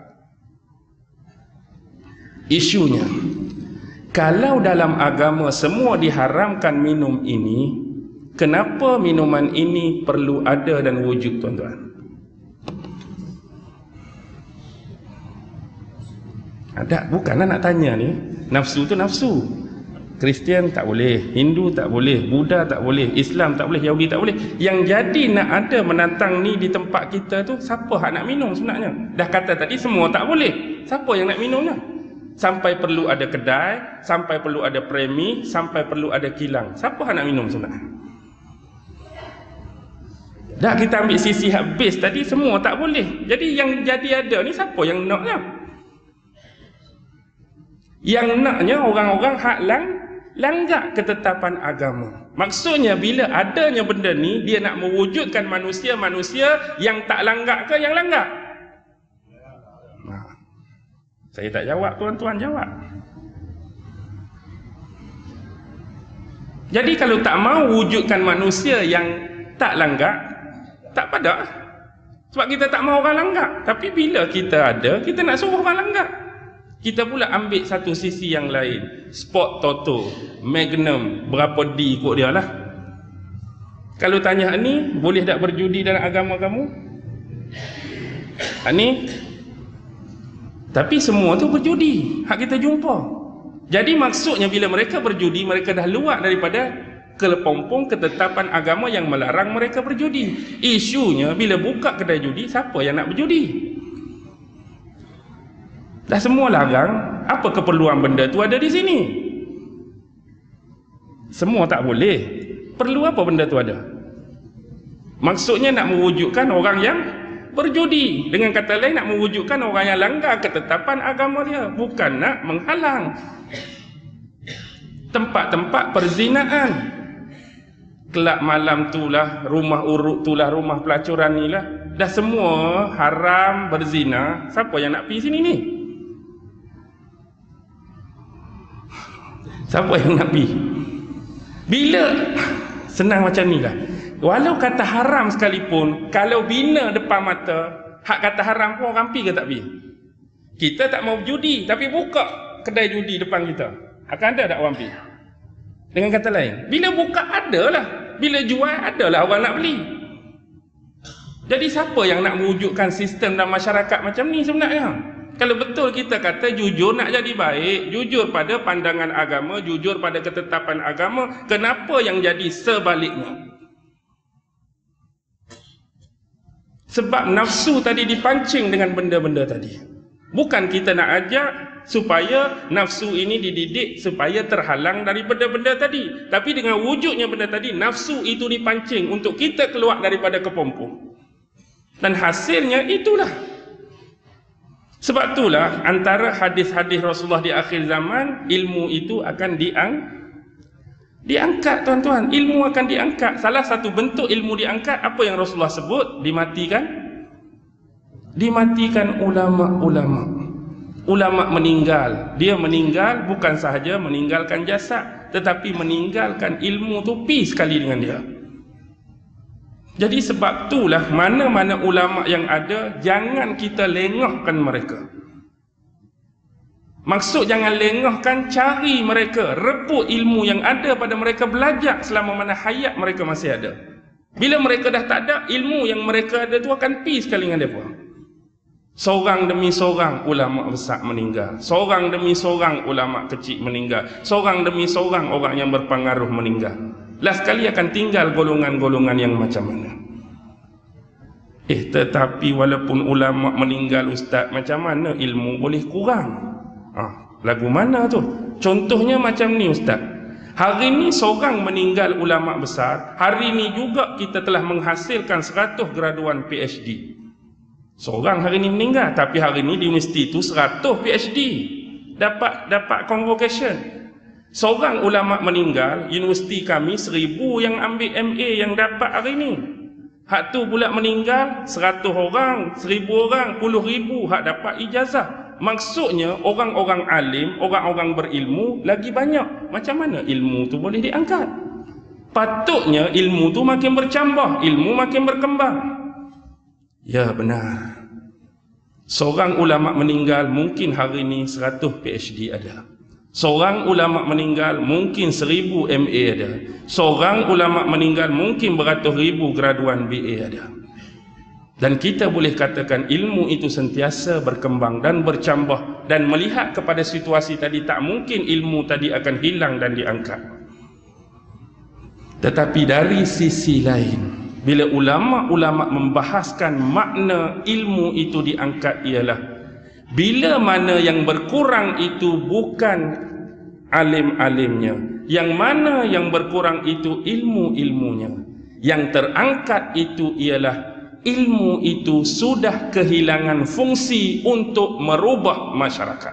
S1: Isunya, kalau dalam agama semua diharamkan minum ini, kenapa minuman ini perlu ada dan wujud, tuan-tuan? Ada, bukanlah nak tanya ni. Nafsu tu nafsu. Kristian tak boleh, Hindu tak boleh, Buddha tak boleh, Islam tak boleh, Yahudi tak boleh. Yang jadi nak ada menantang ni di tempat kita tu, siapa hak nak minum sebenarnya? Dah kata tadi semua tak boleh. Siapa yang nak minumnya? Sampai perlu ada kedai, sampai perlu ada premi, sampai perlu ada kilang. Siapa nak minum sebenarnya? Dah kita ambil sisi habis tadi, semua tak boleh. Jadi yang jadi ada ni siapa yang naknya? Yang naknya orang-orang hak langgar ketetapan agama. Maksudnya bila adanya benda ni, dia nak mewujudkan manusia-manusia yang tak langgar ke yang langgar? Saya tak jawab, tuan-tuan jawab. Jadi kalau tak mau wujudkan manusia yang tak langgar, tak pada. Sebab kita tak mau orang langgar. Tapi bila kita ada, kita nak suruh orang langgar. Kita pula ambil satu sisi yang lain. Sport Toto, Magnum, berapa D ikut dia lah. Kalau tanya ni, boleh tak berjudi dalam agama kamu? Ni tapi semua tu berjudi, hak kita jumpa. Jadi maksudnya bila mereka berjudi, mereka dah luar daripada kepompong ketetapan agama yang melarang mereka berjudi. Isunya bila buka kedai judi, siapa yang nak berjudi? Dah semua larang, apa keperluan benda tu ada di sini? Semua tak boleh. Perlu apa benda tu ada? Maksudnya nak mewujudkan orang yang berjudi. Dengan kata lain, nak mewujudkan orang yang langgar ketetapan agama dia, bukan nak menghalang tempat-tempat perzinaan. Kelab malam tu lah, rumah urut tu lah, rumah pelacuran ni lah, dah semua haram berzina. Siapa yang nak pergi sini ni? Siapa yang nak pergi? Bila senang macam ni lah, walau kata haram sekalipun, kalau bina depan mata, hak kata haram pun orang pergi ke tak pergi? Kita tak mau berjudi, tapi buka kedai judi depan kita, akan ada tak orang pergi? Dengan kata lain, bila buka ada lah, bila jual ada lah orang nak beli. Jadi siapa yang nak mewujudkan sistem dalam masyarakat macam ni sebenarnya? Kalau betul kita kata jujur nak jadi baik, jujur pada pandangan agama, jujur pada ketetapan agama, kenapa yang jadi sebaliknya? Sebab nafsu tadi dipancing dengan benda-benda tadi. Bukan kita nak ajak supaya nafsu ini dididik supaya terhalang dari benda-benda tadi, tapi dengan wujudnya benda tadi, nafsu itu dipancing untuk kita keluar daripada kepompong. Dan hasilnya itulah. Sebab itulah antara hadis-hadis Rasulullah di akhir zaman, ilmu itu akan diangkat tuan-tuan. Ilmu akan diangkat. Salah satu bentuk ilmu diangkat, apa yang Rasulullah sebut? Dimatikan. Dimatikan ulama-ulama. Ulama meninggal. Dia meninggal bukan sahaja meninggalkan jasad, tetapi meninggalkan ilmu tu pi sekali dengan dia. Jadi sebab itulah mana-mana ulama yang ada, jangan kita lengahkan mereka. Maksud jangan lengahkan, cari mereka, rebut ilmu yang ada pada mereka, belajar selama mana hayat mereka masih ada. Bila mereka dah tak ada, ilmu yang mereka ada tu akan pi sekali dengan mereka. Seorang demi seorang ulama besar meninggal, seorang demi seorang ulama kecil meninggal, seorang demi seorang orang yang berpengaruh meninggal. Last sekali akan tinggal golongan-golongan yang macam mana. Tetapi walaupun ulama meninggal ustaz, macam mana ilmu boleh kurang? Lagu mana tu? Contohnya macam ni ustaz. Hari ni seorang meninggal ulama besar, hari ni juga kita telah menghasilkan 100 graduan PhD. Seorang hari ni meninggal, tapi hari ni di universiti tu 100 PhD dapat convocation. Seorang ulama meninggal, universiti kami 1000 yang ambil MA yang dapat hari ni. Hak tu pula meninggal 100 orang, 1000 orang, puluh ribu hak dapat ijazah. Maksudnya orang-orang alim, orang-orang berilmu lagi banyak. Macam mana ilmu tu boleh diangkat? Patutnya ilmu tu makin bercambah, ilmu makin berkembang. Ya benar. Seorang ulama meninggal, mungkin hari ni 100 PhD ada. Seorang ulama meninggal, mungkin 1000 MA ada. Seorang ulama meninggal, mungkin beratus ribu graduan BA ada. Dan kita boleh katakan ilmu itu sentiasa berkembang dan bercambah. Dan melihat kepada situasi tadi, tak mungkin ilmu tadi akan hilang dan diangkat. Tetapi dari sisi lain, bila ulama-ulama membahaskan makna ilmu itu diangkat, ialah bila mana yang berkurang itu bukan alim-alimnya, yang mana yang berkurang itu ilmu-ilmunya, yang terangkat itu ialah ilmu itu sudah kehilangan fungsi untuk merubah masyarakat.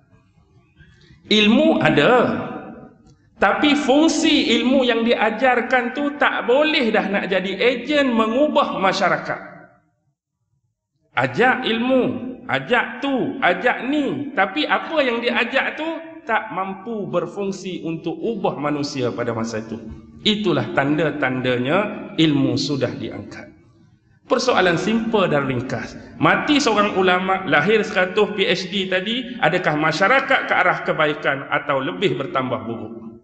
S1: Ilmu ada, tapi fungsi ilmu yang diajarkan tu tak boleh dah nak jadi ejen mengubah masyarakat. Ajak ilmu, ajak tu, ajak ni, tapi apa yang diajak tu tak mampu berfungsi untuk ubah manusia pada masa itu. Itulah tanda-tandanya ilmu sudah diangkat. Persoalan simple dan ringkas. Mati seorang ulama, lahir 100 PhD tadi, adakah masyarakat ke arah kebaikan atau lebih bertambah buruk?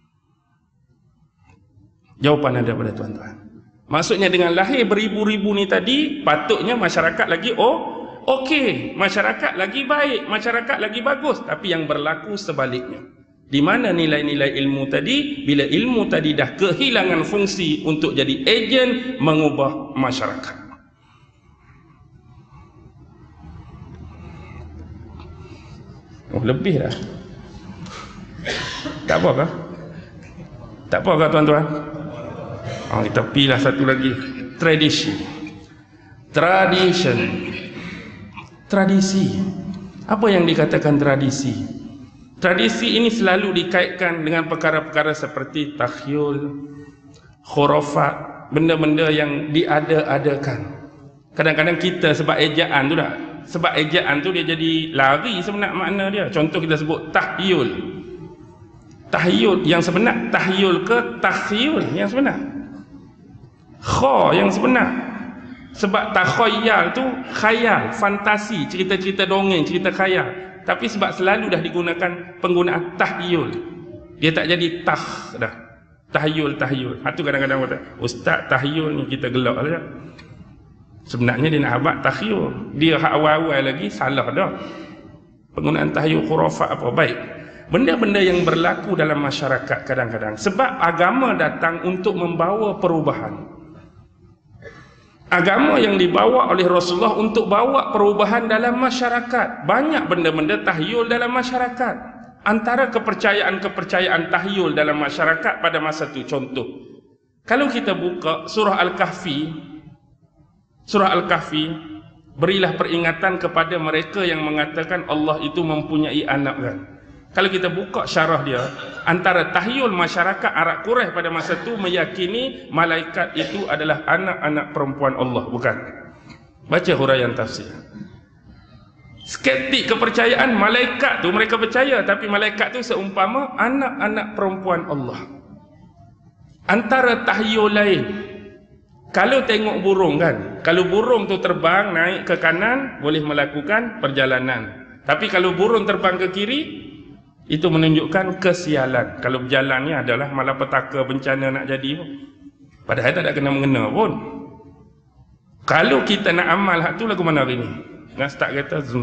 S1: Jawapan ada pada tuan-tuan. Maksudnya dengan lahir beribu-ribu ni tadi, patutnya masyarakat lagi okey, masyarakat lagi baik, masyarakat lagi bagus. Tapi yang berlaku sebaliknya. Di mana nilai-nilai ilmu tadi? Bila ilmu tadi dah kehilangan fungsi untuk jadi ejen mengubah masyarakat. Oh, lebih dah. Tak apa kah? Tak apa kah tuan-tuan? Oh, kita pilih satu lagi. Tradisi. Apa yang dikatakan tradisi? Tradisi ini selalu dikaitkan dengan perkara-perkara seperti takhyul, khurafat, benda-benda yang diada-adakan. Kadang-kadang kita sebab ejaan tu dah. Sebab ejaan tu dia jadi lari sebenar makna dia. Contoh kita sebut tahyul. Tahyul yang sebenar, tahyul ke takhyul yang sebenar? Kha yang sebenar. Sebab takhayyal tu khayal, fantasi, cerita-cerita dongeng, cerita khayal. Tapi sebab selalu dah digunakan penggunaan tahyul, dia tak jadi dah. Tahyul. Itu kadang-kadang kata, ustaz tahyul ni kita gelak saja. Sebenarnya dia nak abad tahyul. Dia hak awal-awal lagi salah dah. Penggunaan tahyul khurafat apa baik. Benda-benda yang berlaku dalam masyarakat kadang-kadang. Sebab agama datang untuk membawa perubahan. Agama yang dibawa oleh Rasulullah untuk bawa perubahan dalam masyarakat. Banyak benda-benda tahyul dalam masyarakat. Antara kepercayaan-kepercayaan tahyul dalam masyarakat pada masa itu, contoh, kalau kita buka surah Al-Kahfi, berilah peringatan kepada mereka yang mengatakan Allah itu mempunyai anak kan. Kalau kita buka syarah dia, antara tahyul masyarakat Arab Quraisy pada masa itu meyakini malaikat itu adalah anak-anak perempuan Allah, bukan? Baca huraian tafsir. Skeptik kepercayaan malaikat tu mereka percaya, tapi malaikat tu seumpama anak-anak perempuan Allah. Antara tahyul lain, kalau tengok burung kan, kalau burung tu terbang naik ke kanan boleh melakukan perjalanan. Tapi kalau burung terbang ke kiri, itu menunjukkan kesialan. Kalau berjalan ni adalah malapetaka, bencana nak jadi pun. Padahal tak ada kena-mengena pun. Kalau kita nak amal hak tu lagu mana hari ni? Nak start kereta zoom.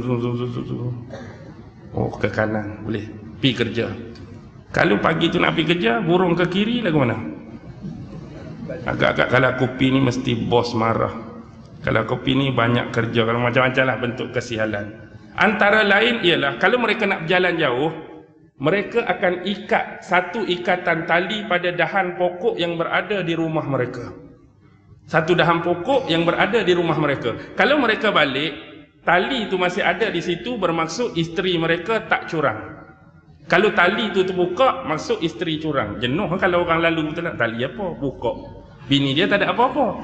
S1: Oh, ke kanan boleh pergi kerja. Kalau pagi tu nak pergi kerja, burung ke kiri lagu mana? Agak-agak kalau kopi ni mesti bos marah. Kalau kopi ni banyak kerja, kalau macam-macam lah bentuk kesialan. Antara lain ialah kalau mereka nak berjalan jauh, mereka akan ikat satu ikatan tali pada dahan pokok yang berada di rumah mereka. Satu dahan pokok yang berada di rumah mereka. Kalau mereka balik, tali itu masih ada di situ, bermaksud isteri mereka tak curang. Kalau tali itu terbuka, maksud isteri curang. Jenuh kalau orang lalu betul tak, tali apa? Buka. Bini dia tak ada apa-apa.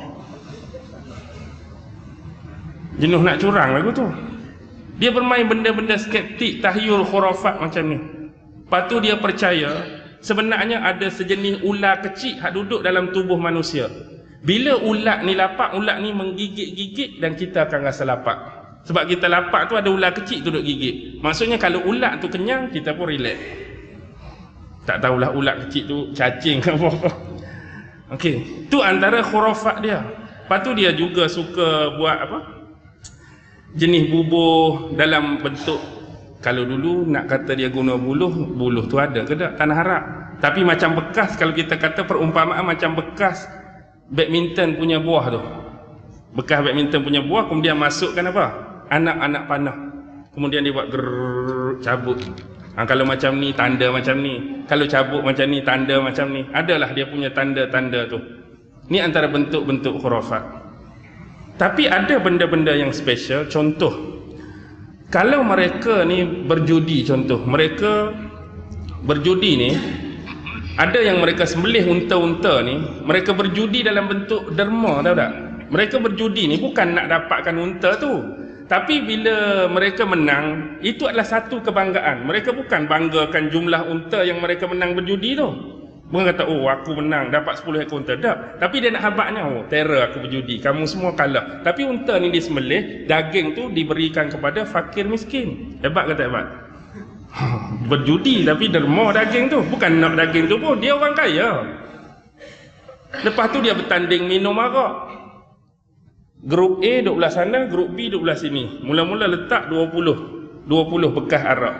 S1: Jenuh nak curang lagu tu. Dia bermain benda-benda skeptik, tahyul, khurafat macam ni. Lepas tu dia percaya sebenarnya ada sejenis ular kecil yang duduk dalam tubuh manusia. Bila ular ni lapar, ular ni menggigit-gigit dan kita akan rasa lapar. Sebab kita lapar tu ada ular kecil duduk gigit. Maksudnya kalau ular tu kenyang, kita pun relax. Tak tahulah ular kecil tu cacing ke apa. Okey, tu antara khurafat dia. Lepas tu dia juga suka buat apa? Jenis bubur dalam bentuk, kalau dulu nak kata dia guna buluh tu ada ke tak? Tanah Arab. Tapi macam bekas, kalau kita kata perumpamaan macam bekas badminton punya buah tu. Bekas badminton punya buah, kemudian masukkan apa? Anak-anak panah. Kemudian dia buat cabut. Kalau macam ni, tanda macam ni. Kalau cabut macam ni, tanda macam ni. Adalah dia punya tanda-tanda tu. Ni antara bentuk-bentuk khurafat. Tapi ada benda-benda yang special. Contoh, kalau mereka ni berjudi, contoh, mereka berjudi ni, ada yang mereka sembelih unta-unta ni, mereka berjudi dalam bentuk derma, tahu tak? Mereka berjudi ni bukan nak dapatkan unta tu, tapi bila mereka menang, itu adalah satu kebanggaan. Mereka bukan banggakan jumlah unta yang mereka menang berjudi tu. Bukan kata, oh aku menang dapat 10 ekor unta, tak. Tapi dia nak habaknya, oh terror aku berjudi, kamu semua kalah. Tapi unta ni disembelih, daging tu diberikan kepada fakir miskin. Hebat ke tak hebat? Berjudi tapi derma daging tu. Bukan nak daging tu pun, dia orang kaya. Lepas tu dia bertanding minum arak. Grup A duduk belah sana, grup B duduk belah sini. Mula-mula letak 20 bekas arak.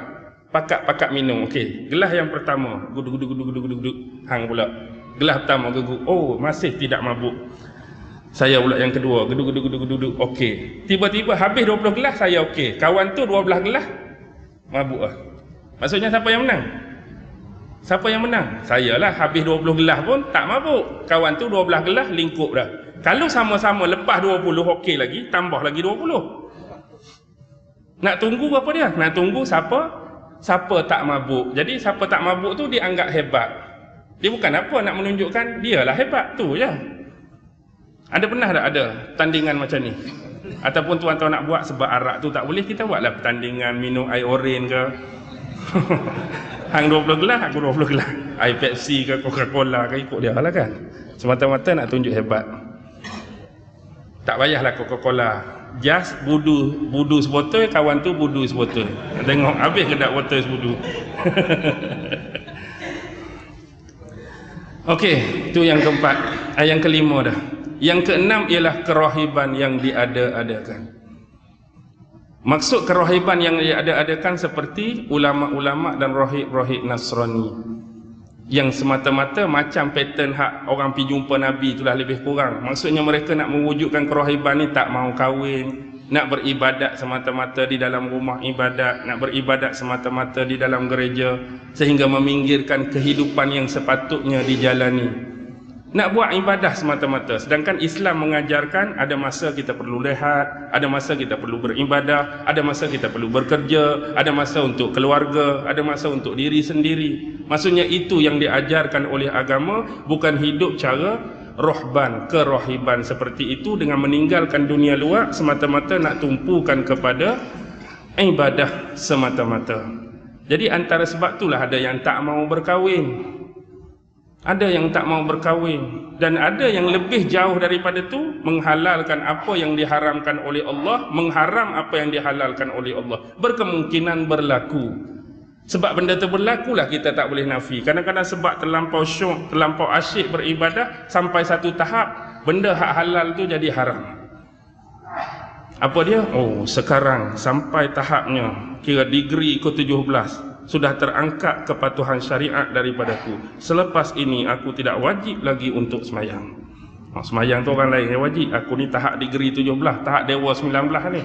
S1: pakat minum. Okey, gelas yang pertama, guduk. Hang pula. Gelas pertama geguk. Oh, masih tidak mabuk. Saya pula yang kedua, geduk. Okey. Tiba-tiba habis 20 gelas saya okey. Kawan tu 12 gelas mabuk ah. Maksudnya siapa yang menang? Siapa yang menang? Saya lah. Habis 20 gelas pun tak mabuk. Kawan tu 12 gelas lingkup dah. Kalau sama-sama lepas 20 okey lagi, tambah lagi 20. Nak tunggu apa dia? Nak tunggu siapa tak mabuk. Jadi siapa tak mabuk tu dianggap hebat. Dia bukan apa nak menunjukkan dialah hebat tu je. Ada pernah tak ada tandingan macam ni? Ataupun tuan-tuan nak buat sebab arak tu tak boleh, kita buatlah pertandingan minum air oren ke. Hang 20 gelas, aku 20 gelas. Air Pepsi ke Coca-Cola ke, ikut dia lah kan. Semata-mata nak tunjuk hebat. Tak payahlah Coca-Cola. Just budu sebotol, kawan tu budu sebotol. Tengok habis ke tak botol sebudu. Okey, itu yang keempat. Yang kelima dah. Yang keenam ialah kerahiban yang diada-adakan. Maksud kerahiban yang diada-adakan seperti ulama-ulama dan rahib-rahib Nasrani yang semata-mata macam pattern hak orang pergi jumpa Nabi itulah lebih kurang. Maksudnya mereka nak mewujudkan kerahiban ni, tak mau kahwin, nak beribadat semata-mata di dalam rumah ibadat, nak beribadat semata-mata di dalam gereja, sehingga meminggirkan kehidupan yang sepatutnya dijalani. Nak buat ibadah semata-mata. Sedangkan Islam mengajarkan ada masa kita perlu rehat, ada masa kita perlu beribadah, ada masa kita perlu bekerja, ada masa untuk keluarga, ada masa untuk diri sendiri. Maksudnya itu yang diajarkan oleh agama, bukan hidup cara rohban, kerohiban seperti itu dengan meninggalkan dunia luar semata-mata nak tumpukan kepada ibadah semata-mata. Jadi antara sebab itulah ada yang tak mau berkahwin, ada yang tak mau berkahwin, dan ada yang lebih jauh daripada itu, menghalalkan apa yang diharamkan oleh Allah, mengharam apa yang dihalalkan oleh Allah. Berkemungkinan berlaku. Sebab benda itu berlakulah kita tak boleh nafi. Kadang-kadang sebab terlampau syuk, terlampau asyik beribadah, sampai satu tahap benda hak halal tu jadi haram. Apa dia? Oh, sekarang sampai tahapnya kira degree ke-17 sudah terangkat kepatuhan syariat daripadaku. Selepas ini aku tidak wajib lagi untuk semayang. Semayang tu orang lain yang wajib. Aku ni tahap degree 17, tahap dewa 19 ni.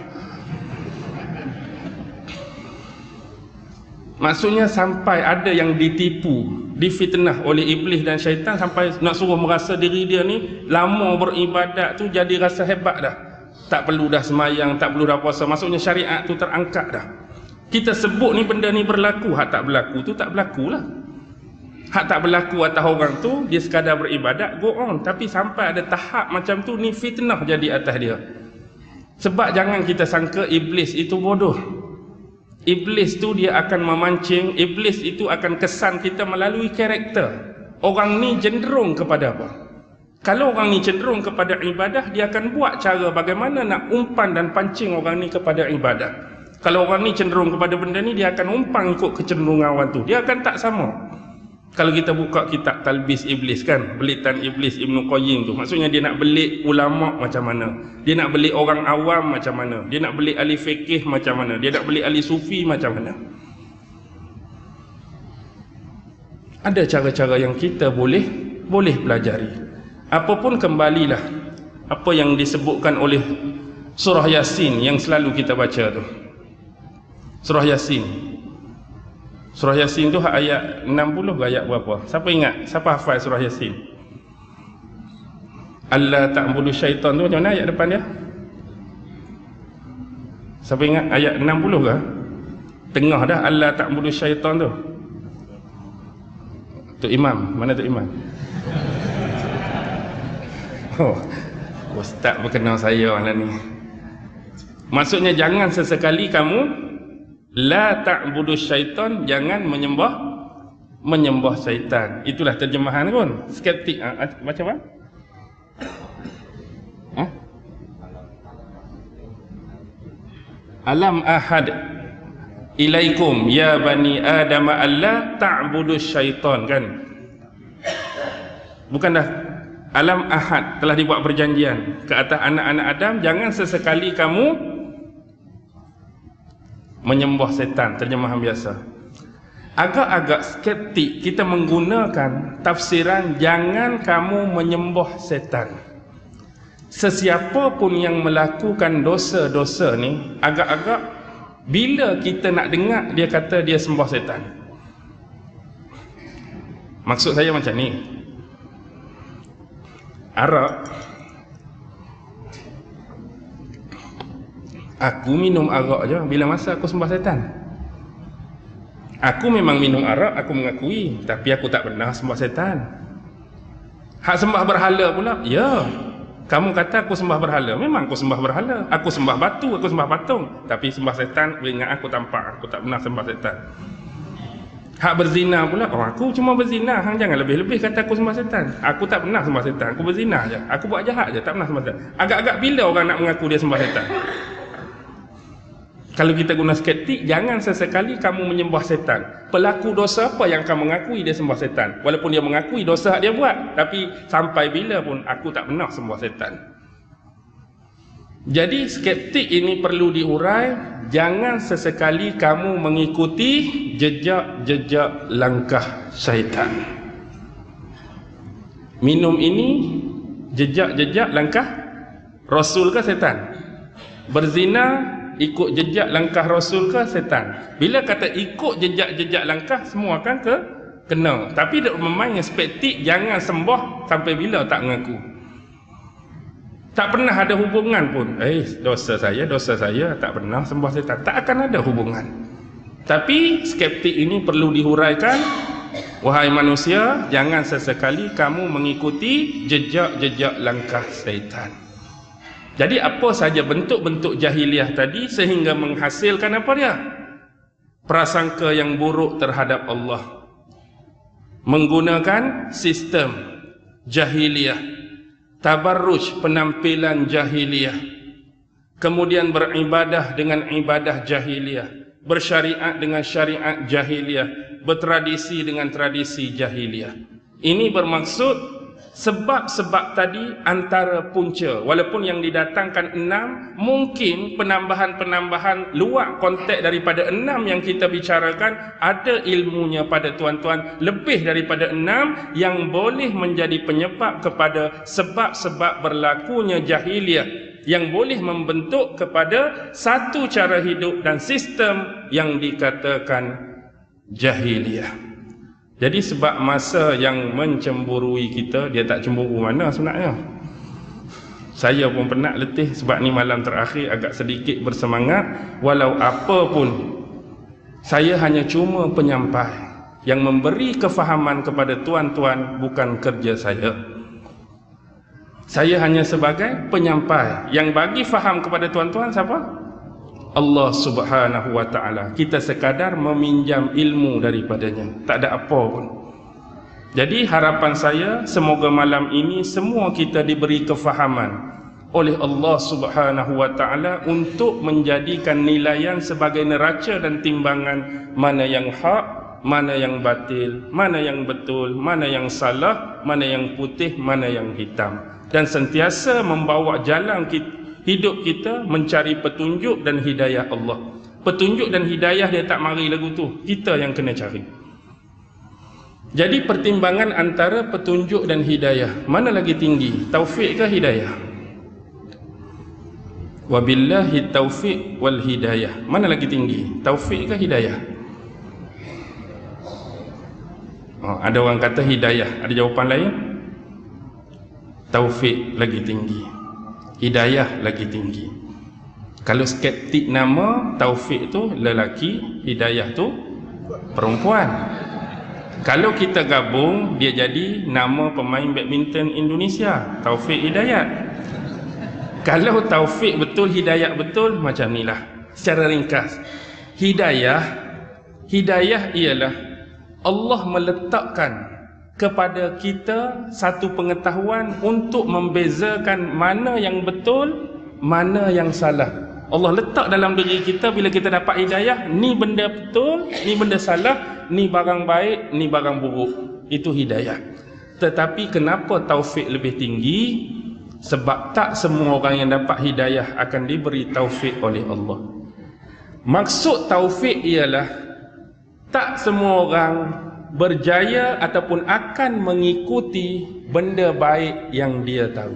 S1: Maksudnya sampai ada yang ditipu, difitnah oleh iblis dan syaitan, sampai nak suruh merasa diri dia ni lama beribadat tu jadi rasa hebat dah. Tak perlu dah semayang, tak perlu dah puasa. Maksudnya syariat tu terangkat dah. Kita sebut ni benda ni berlaku, hak tak berlaku tu tak berlakulah. Hak tak berlaku atas orang tu, dia sekadar beribadat, go on. Tapi sampai ada tahap macam tu, ni fitnah jadi atas dia. Sebab jangan kita sangka iblis itu bodoh. Iblis tu dia akan memancing, iblis itu akan kesan kita melalui karakter. Orang ni cenderung kepada apa? Kalau orang ni cenderung kepada ibadah, dia akan buat cara bagaimana nak umpan dan pancing orang ni kepada ibadah. Kalau orang ni cenderung kepada benda ni, dia akan umpang ikut kecenderungan orang tu. Dia akan tak sama. Kalau kita buka kitab Talbis Iblis kan, belitan Iblis Ibnu Qayyim tu, maksudnya dia nak belik ulama macam mana, dia nak belik orang awam macam mana, dia nak belik ahli fikih macam mana, dia nak belik ahli sufi macam mana. Ada cara-cara yang kita boleh pelajari. Apapun kembalilah apa yang disebutkan oleh surah Yasin yang selalu kita baca tu. Surah Yasin. Surah Yasin tu ayat 60 ke ayat berapa? Siapa ingat? Siapa hafal surah Yasin? Allah ta'budu syaitan tu macam mana ayat depan dia? Siapa ingat ayat 60 ke? Tengah dah Allah ta'budu syaitan tu. Tok Imam, mana Tok Imam? Oh, ustaz berkenal saya lah ni. Maksudnya jangan sesekali kamu la ta'budu syaitan, jangan menyembah syaitan. Itulah terjemahan pun. Skeptik baca apa? Alam ahad ilaikum ya bani adam alla ta'budu syaitan, kan? Bukan dah alam ahad, telah dibuat perjanjian ke atas anak-anak Adam, jangan sesekali kamu menyembah setan, terjemahan biasa. agak-agak skeptik kita menggunakan tafsiran jangan kamu menyembah setan. Sesiapa pun yang melakukan dosa-dosa ni, agak-agak bila kita nak dengar dia kata dia sembah setan. Maksud saya macam ni, arak, aku minum arak je bila masa aku sembah setan. Aku memang minum arak, aku mengakui, tapi aku tak pernah sembah setan. Hak sembah berhala pula, ya. Kamu kata aku sembah berhala, memang aku sembah berhala. Aku sembah batu, aku sembah patung. Tapi sembah setan, ingat aku tampak, aku tak pernah sembah setan. Hak berzina pula, oh aku cuma berzina, hang jangan lebih-lebih kata aku sembah setan. Aku tak pernah sembah setan, aku berzina je. Aku buat jahat je, tak pernah sembah setan. Agak-agak bila orang nak mengaku dia sembah setan? Kalau kita guna skeptik, jangan sesekali kamu menyembah setan. Pelaku dosa apa yang kamu mengakui dia sembah setan? Walaupun dia mengakui dosa dia buat, tapi sampai bila pun aku tak pernah sembah setan. Jadi skeptik ini perlu diurai. Jangan sesekali kamu mengikuti jejak-jejak langkah syaitan. Minum ini jejak-jejak langkah Rasul ke setan? Berzina ikut jejak langkah Rasul ke setan? Bila kata ikut jejak-jejak langkah, semua kan kena. Tapi dia memang skeptik, jangan sembah sampai bila tak mengaku. Tak pernah ada hubungan pun. Dosa saya tak pernah sembah setan. Tak akan ada hubungan. Tapi skeptik ini perlu dihuraikan. Wahai manusia, jangan sesekali kamu mengikuti jejak-jejak langkah syaitan. Jadi apa saja bentuk-bentuk jahiliah tadi sehingga menghasilkan apa dia? Prasangka yang buruk terhadap Allah. Menggunakan sistem jahiliah, tabarruj, penampilan jahiliah. Kemudian beribadah dengan ibadah jahiliah, bersyariat dengan syariat jahiliah, bertradisi dengan tradisi jahiliah. Ini bermaksud sebab-sebab tadi antara punca. Walaupun yang didatangkan 6, mungkin penambahan-penambahan luar konteks daripada 6 yang kita bicarakan, ada ilmunya pada tuan-tuan, lebih daripada 6 yang boleh menjadi penyebab kepada sebab-sebab berlakunya jahiliah, yang boleh membentuk kepada satu cara hidup dan sistem yang dikatakan jahiliah. Jadi sebab masa yang mencemburui kita, dia tak cemburu mana sebenarnya. Saya pun penat, letih sebab ni malam terakhir agak sedikit bersemangat. Walau apa pun, saya hanya cuma penyampai yang memberi kefahaman kepada tuan-tuan, bukan kerja saya. Saya hanya sebagai penyampai yang bagi faham kepada tuan-tuan siapa? Allah Subhanahu wa ta'ala. Kita sekadar meminjam ilmu daripadanya, tak ada apa pun. Jadi harapan saya, semoga malam ini semua kita diberi kefahaman oleh Allah Subhanahu wa ta'ala untuk menjadikan nilaian sebagai neraca dan timbangan mana yang hak, mana yang batil, mana yang betul, mana yang salah, mana yang putih, mana yang hitam. Dan sentiasa membawa jalan hidup kita mencari petunjuk dan hidayah Allah. Petunjuk dan hidayah dia tak mari lagu tu, kita yang kena cari. Jadi pertimbangan antara petunjuk dan hidayah, mana lagi tinggi? Taufik ke hidayah? Wabillahi taufik wal hidayah. Mana lagi tinggi? Taufik ke hidayah? Ada orang kata hidayah, ada jawapan lain? Taufik lagi tinggi, hidayah lagi tinggi. Kalau skeptik nama Taufik tu lelaki, hidayah tu perempuan. Kalau kita gabung, dia jadi nama pemain badminton Indonesia, Taufik Hidayat. Kalau Taufik betul, hidayah betul, macam inilah. Secara ringkas, hidayah ialah Allah meletakkan kepada kita satu pengetahuan untuk membezakan mana yang betul, mana yang salah. Allah letak dalam diri kita, bila kita dapat hidayah, ni benda betul, ni benda salah, ni barang baik, ni barang buruk. Itu hidayah. Tetapi kenapa taufik lebih tinggi? Sebab tak semua orang yang dapat hidayah akan diberi taufik oleh Allah. Maksud taufik ialah Tak semua orang berjaya ataupun akan mengikuti benda baik yang dia tahu.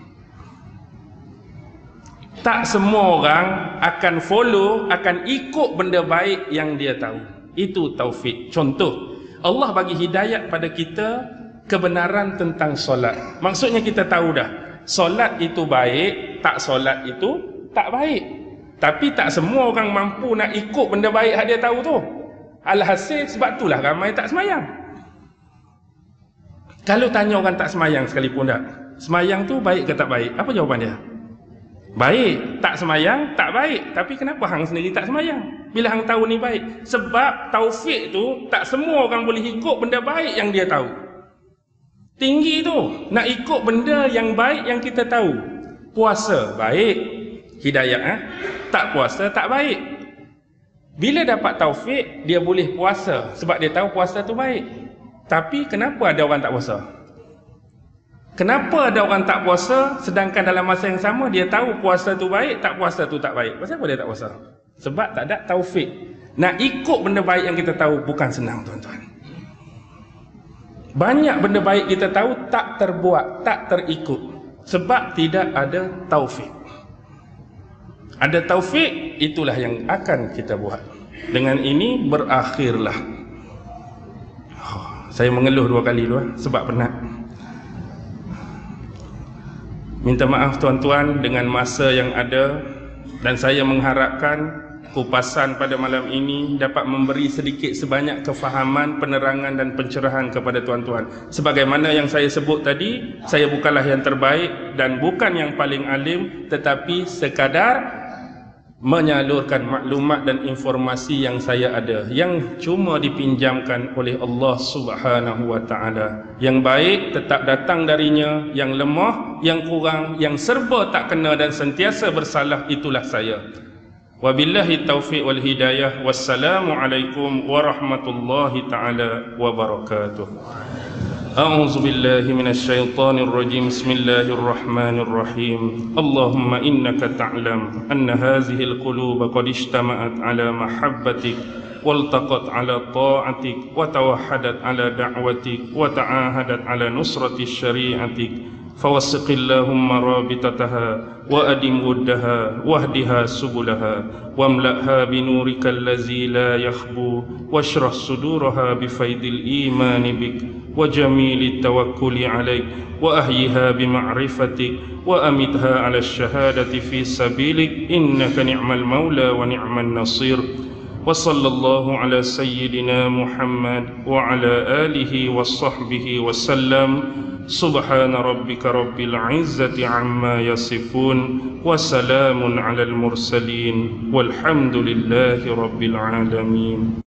S1: Tak semua orang akan follow, akan ikut benda baik yang dia tahu. Itu taufik. Contoh, Allah bagi hidayat pada kita kebenaran tentang solat. Maksudnya kita tahu dah, solat itu baik, tak solat itu tak baik. Tapi tak semua orang mampu nak ikut benda baik yang dia tahu tu. Alhasil sebab itulah ramai tak semayang. Kalau tanya orang tak semayang sekalipun dah, semayang tu baik ke tak baik? Apa jawapan dia? Baik. Tak semayang tak baik. Tapi kenapa hang sendiri tak semayang bila hang tahu ni baik? Sebab taufik tu tak semua orang boleh ikut benda baik yang dia tahu. Tinggi tu nak ikut benda yang baik yang kita tahu. Puasa baik, hidayah tak puasa tak baik. Bila dapat taufik, dia boleh puasa sebab dia tahu puasa tu baik. Tapi kenapa ada orang tak puasa? Kenapa ada orang tak puasa sedangkan dalam masa yang sama dia tahu puasa tu baik, tak puasa tu tak baik? Pasal apa dia tak puasa? Sebab tak ada taufik. Nak ikut benda baik yang kita tahu bukan senang, tuan-tuan. Banyak benda baik kita tahu tak terbuat, tak terikut sebab tidak ada taufik. Ada taufik, itulah yang akan kita buat. Dengan ini berakhirlah. Saya mengeluh 2 kali dulu sebab penat. Minta maaf tuan-tuan dengan masa yang ada, dan saya mengharapkan kupasan pada malam ini dapat memberi sedikit sebanyak kefahaman, penerangan dan pencerahan kepada tuan-tuan. Sebagaimana yang saya sebut tadi, saya bukanlah yang terbaik dan bukan yang paling alim, tetapi sekadar menyalurkan maklumat dan informasi yang saya ada, yang cuma dipinjamkan oleh Allah Subhanahu wa taala. Yang baik tetap datang darinya, yang lemah, yang kurang, yang serba tak kena dan sentiasa bersalah, itulah saya. Wabillahi taufiq wal hidayah. Wassalamu alaikum warahmatullahi taala wabarakatuh. أعوذ بالله من الشيطان الرجيم. بسم الله الرحمن الرحيم. اللهم إنك تعلم أن هذه القلوب قد اجتمعت على محبتك والتقت على طاعتك وتوحدت على دعوتك وتعاهدت على نصرة شريعتك، فوثق اللهم رابطتها وأدم ودها واهدها سبلها واملأها بنورك الذي لا يخبو واشرح صدورها بفيض الإيمان بك وجميل التوكل عليك وأحيها بمعرفتك وأمتها على الشهادة في سبيلك إنك نعم المولى ونعم النصير. وصلى الله على سيدنا محمد وعلى آله وصحبه وسلم. سبحان ربك رب العزة عما يصفون وسلام على المرسلين والحمد لله رب العالمين.